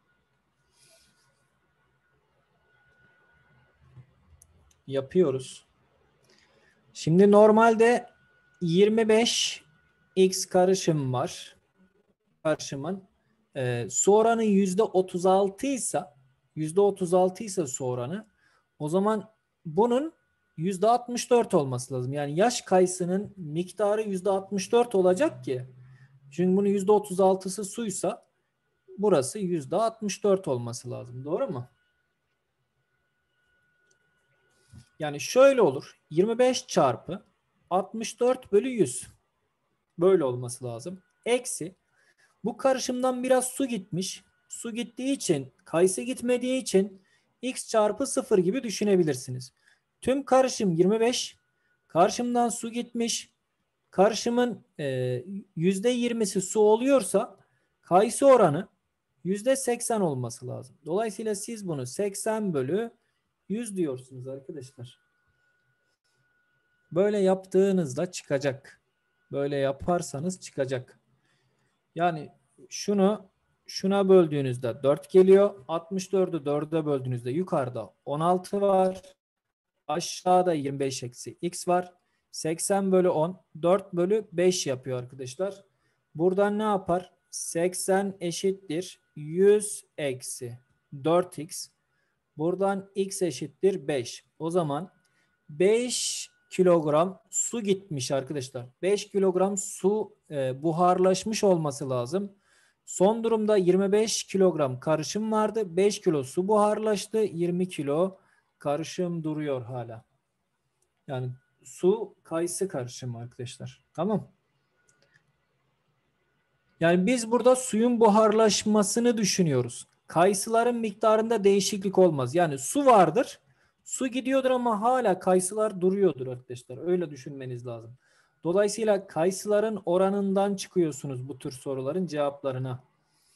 A: Yapıyoruz. Şimdi normalde yirmi beş x karışım var. Karışımın e, su oranı yüzde otuz altı ise yüzde otuz altı ise su oranı, o zaman bunun yüzde altmış dört olması lazım. Yani yaş kayısının miktarı yüzde altmış dört olacak ki, çünkü bunun yüzde otuz altısı suysa burası yüzde altmış dört olması lazım. Doğru mu? Yani şöyle olur. yirmi beş çarpı altmış dört bölü yüz. Böyle olması lazım. Eksi. Bu karışımdan biraz su gitmiş. Su gittiği için, kayısı gitmediği için x çarpı sıfır gibi düşünebilirsiniz. Tüm karışım yirmi beş. Karışımdan su gitmiş. Karışımın e, yüzde yirmisi su oluyorsa kayısı oranı yüzde seksen olması lazım. Dolayısıyla siz bunu seksen bölü yüz diyorsunuz arkadaşlar. Böyle yaptığınızda çıkacak. Böyle yaparsanız çıkacak. Yani şunu şuna böldüğünüzde dört geliyor. altmış dördü dörde böldüğünüzde yukarıda on altı var. Aşağıda yirmi beş eksi x var. seksen bölü on dört bölü beş yapıyor arkadaşlar. Buradan ne yapar? seksen eşittir yüz eksi dört x. Buradan x eşittir beş. O zaman beş kilogram su gitmiş arkadaşlar. beş kilogram su e, buharlaşmış olması lazım. Son durumda yirmi beş kilogram karışım vardı. beş kilo su buharlaştı. yirmi kilo karışım duruyor hala. Yani su kayısı karışımı arkadaşlar. Tamam. Yani biz burada suyun buharlaşmasını düşünüyoruz. Kayısıların miktarında değişiklik olmaz. Yani su vardır. Su gidiyordur ama hala kayısılar duruyordur arkadaşlar. Öyle düşünmeniz lazım. Dolayısıyla kayısıların oranından çıkıyorsunuz bu tür soruların cevaplarına.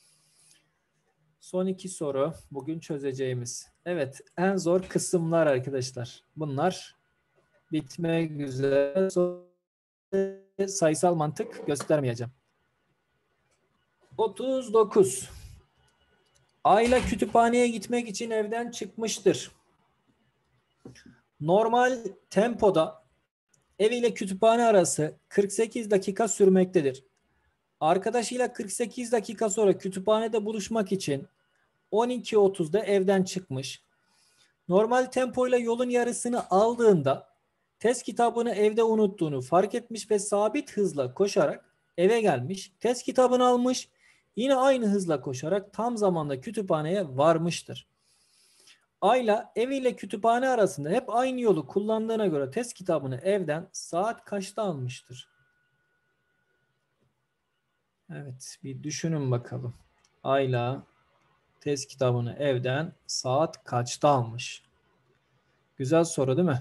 A: Son iki soru bugün çözeceğimiz. Evet, en zor kısımlar arkadaşlar. Bunlar bitmek üzere. Sayısal mantık göstermeyeceğim. otuz dokuz. Ayla kütüphaneye gitmek için evden çıkmıştır. Normal tempoda ev ile kütüphane arası kırk sekiz dakika sürmektedir. Arkadaşıyla kırk sekiz dakika sonra kütüphanede buluşmak için on iki otuzda evden çıkmış. Normal tempoyla yolun yarısını aldığında test kitabını evde unuttuğunu fark etmiş ve sabit hızla koşarak eve gelmiş. Test kitabını almış. Yine aynı hızla koşarak tam zamanda kütüphaneye varmıştır. Ayla eviyle kütüphane arasında hep aynı yolu kullandığına göre test kitabını evden saat kaçta almıştır? Evet, bir düşünün bakalım. Ayla test kitabını evden saat kaçta almış? Güzel soru değil mi?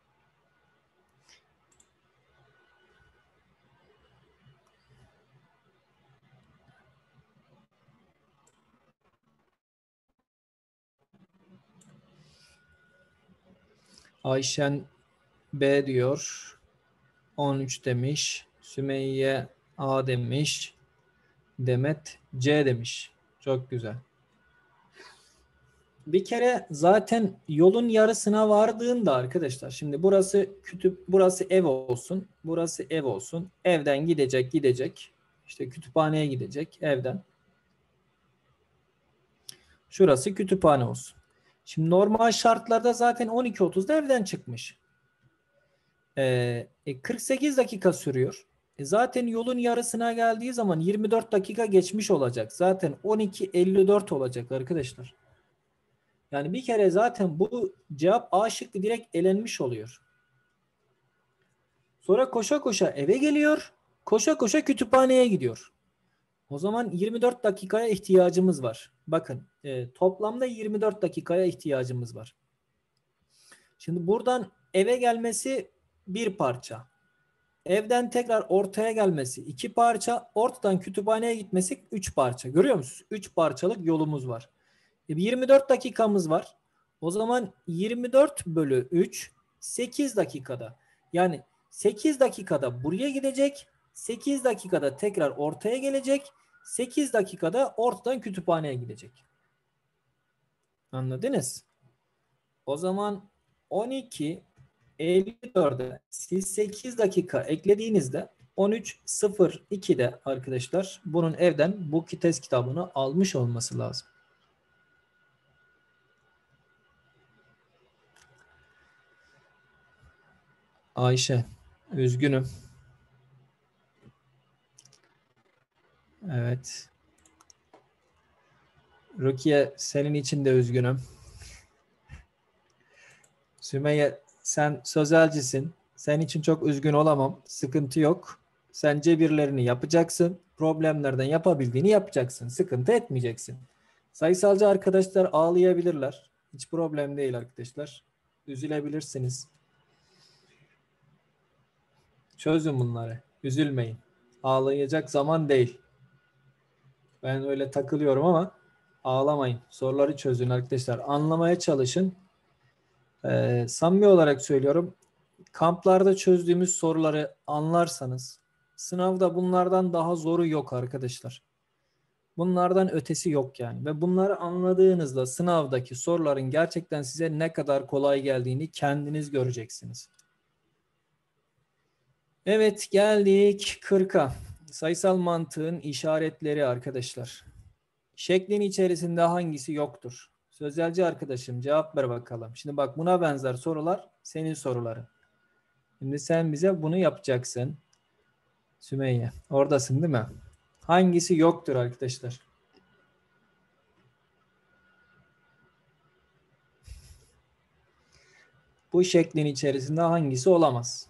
A: Ayşen B diyor. on üç demiş. Sümeyye A demiş. Demet C demiş. Çok güzel. Bir kere zaten yolun yarısına vardığında arkadaşlar, şimdi burası kütüp burası ev olsun. Burası ev olsun. Evden gidecek gidecek. İşte kütüphaneye gidecek evden. Şurası kütüphane olsun. Şimdi normal şartlarda zaten on iki otuzda evden çıkmış. Ee, e, kırk sekiz dakika sürüyor. E, zaten yolun yarısına geldiği zaman yirmi dört dakika geçmiş olacak. Zaten on iki elli dört olacak arkadaşlar. Yani bir kere zaten bu cevap A şıkkı direkt elenmiş oluyor. Sonra koşa koşa eve geliyor. Koşa koşa kütüphaneye gidiyor. O zaman yirmi dört dakikaya ihtiyacımız var. Bakın e, toplamda yirmi dört dakikaya ihtiyacımız var. Şimdi buradan eve gelmesi bir parça. Evden tekrar ortaya gelmesi iki parça. Ortadan kütüphaneye gitmesi üç parça. Görüyor musunuz? üç parçalık yolumuz var. yirmi dört dakikamız var. O zaman yirmi dört bölü üç sekiz dakikada. Yani sekiz dakikada buraya gidecek. sekiz dakikada tekrar ortaya gelecek. sekiz dakikada ortadan kütüphaneye gidecek. Anladınız? O zaman on iki elli dörde siz sekiz dakika eklediğinizde on üç sıfır ikide arkadaşlar bunun evden bu test kitabını almış olması lazım. Ayşe, üzgünüm. Evet. Rukiye, senin için de üzgünüm. Sümeyye, sen sözelcisin. Senin için çok üzgün olamam. Sıkıntı yok. Sen cebirlerini yapacaksın. Problemlerden yapabildiğini yapacaksın. Sıkıntı etmeyeceksin. Sayısalcı arkadaşlar ağlayabilirler. Hiç problem değil arkadaşlar. Üzülebilirsiniz. Çözün bunları. Üzülmeyin. Ağlayacak zaman değil. Ben öyle takılıyorum ama ağlamayın. Soruları çözün arkadaşlar. Anlamaya çalışın. Ee, samimi olarak söylüyorum. Kamplarda çözdüğümüz soruları anlarsanız sınavda bunlardan daha zoru yok arkadaşlar. Bunlardan ötesi yok yani. Ve bunları anladığınızda sınavdaki soruların gerçekten size ne kadar kolay geldiğini kendiniz göreceksiniz. Evet, geldik kırka. Sayısal mantığın işaretleri arkadaşlar. Şeklin içerisinde hangisi yoktur? Sözelci arkadaşım cevap ver bakalım. Şimdi bak, buna benzer sorular senin soruların. Şimdi sen bize bunu yapacaksın. Sümeyye, oradasın değil mi? Hangisi yoktur arkadaşlar? Bu şeklin içerisinde hangisi olamaz?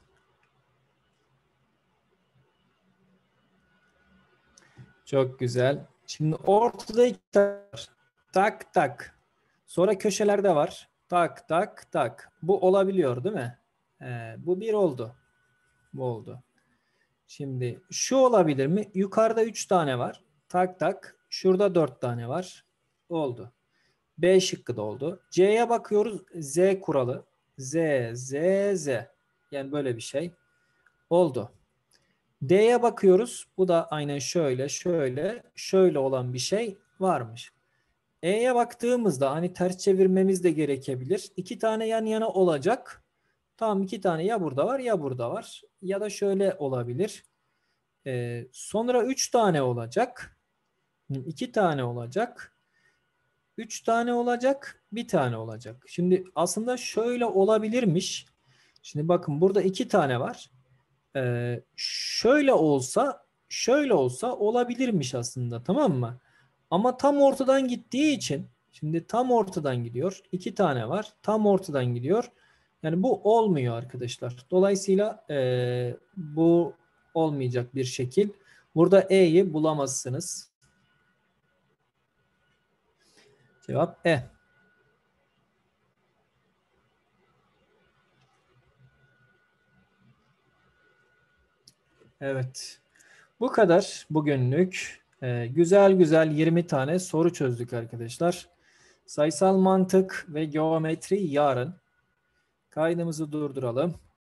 A: Çok güzel. Şimdi ortada iki tak, tak tak. Sonra köşelerde var. Tak tak tak. Bu olabiliyor değil mi? Ee, bu bir oldu. Bu oldu. Şimdi şu olabilir mi? Yukarıda üç tane var. Tak tak. Şurada dört tane var. Oldu. B şıkkı da oldu. C'ye bakıyoruz. Z kuralı. Z, Z, Z. Yani böyle bir şey. Oldu. D'ye bakıyoruz. Bu da aynen şöyle, şöyle, şöyle olan bir şey varmış. E'ye baktığımızda hani ters çevirmemiz de gerekebilir. İki tane yan yana olacak. Tamam, iki tane ya burada var ya burada var. Ya da şöyle olabilir. Ee, sonra üç tane olacak. İki tane olacak. Üç tane olacak. Bir tane olacak. Şimdi aslında şöyle olabilirmiş. Şimdi bakın burada iki tane var. Ee, şöyle olsa şöyle olsa olabilirmiş aslında, tamam mı? Ama tam ortadan gittiği için şimdi tam ortadan gidiyor. İki tane var. Tam ortadan gidiyor. Yani bu olmuyor arkadaşlar. Dolayısıyla e, bu olmayacak bir şekil. Burada E'yi bulamazsınız. Cevap E. Evet. Bu kadar bugünlük. Ee, güzel güzel yirmi tane soru çözdük arkadaşlar. Sayısal mantık ve geometri yarın. Kaydımızı durduralım.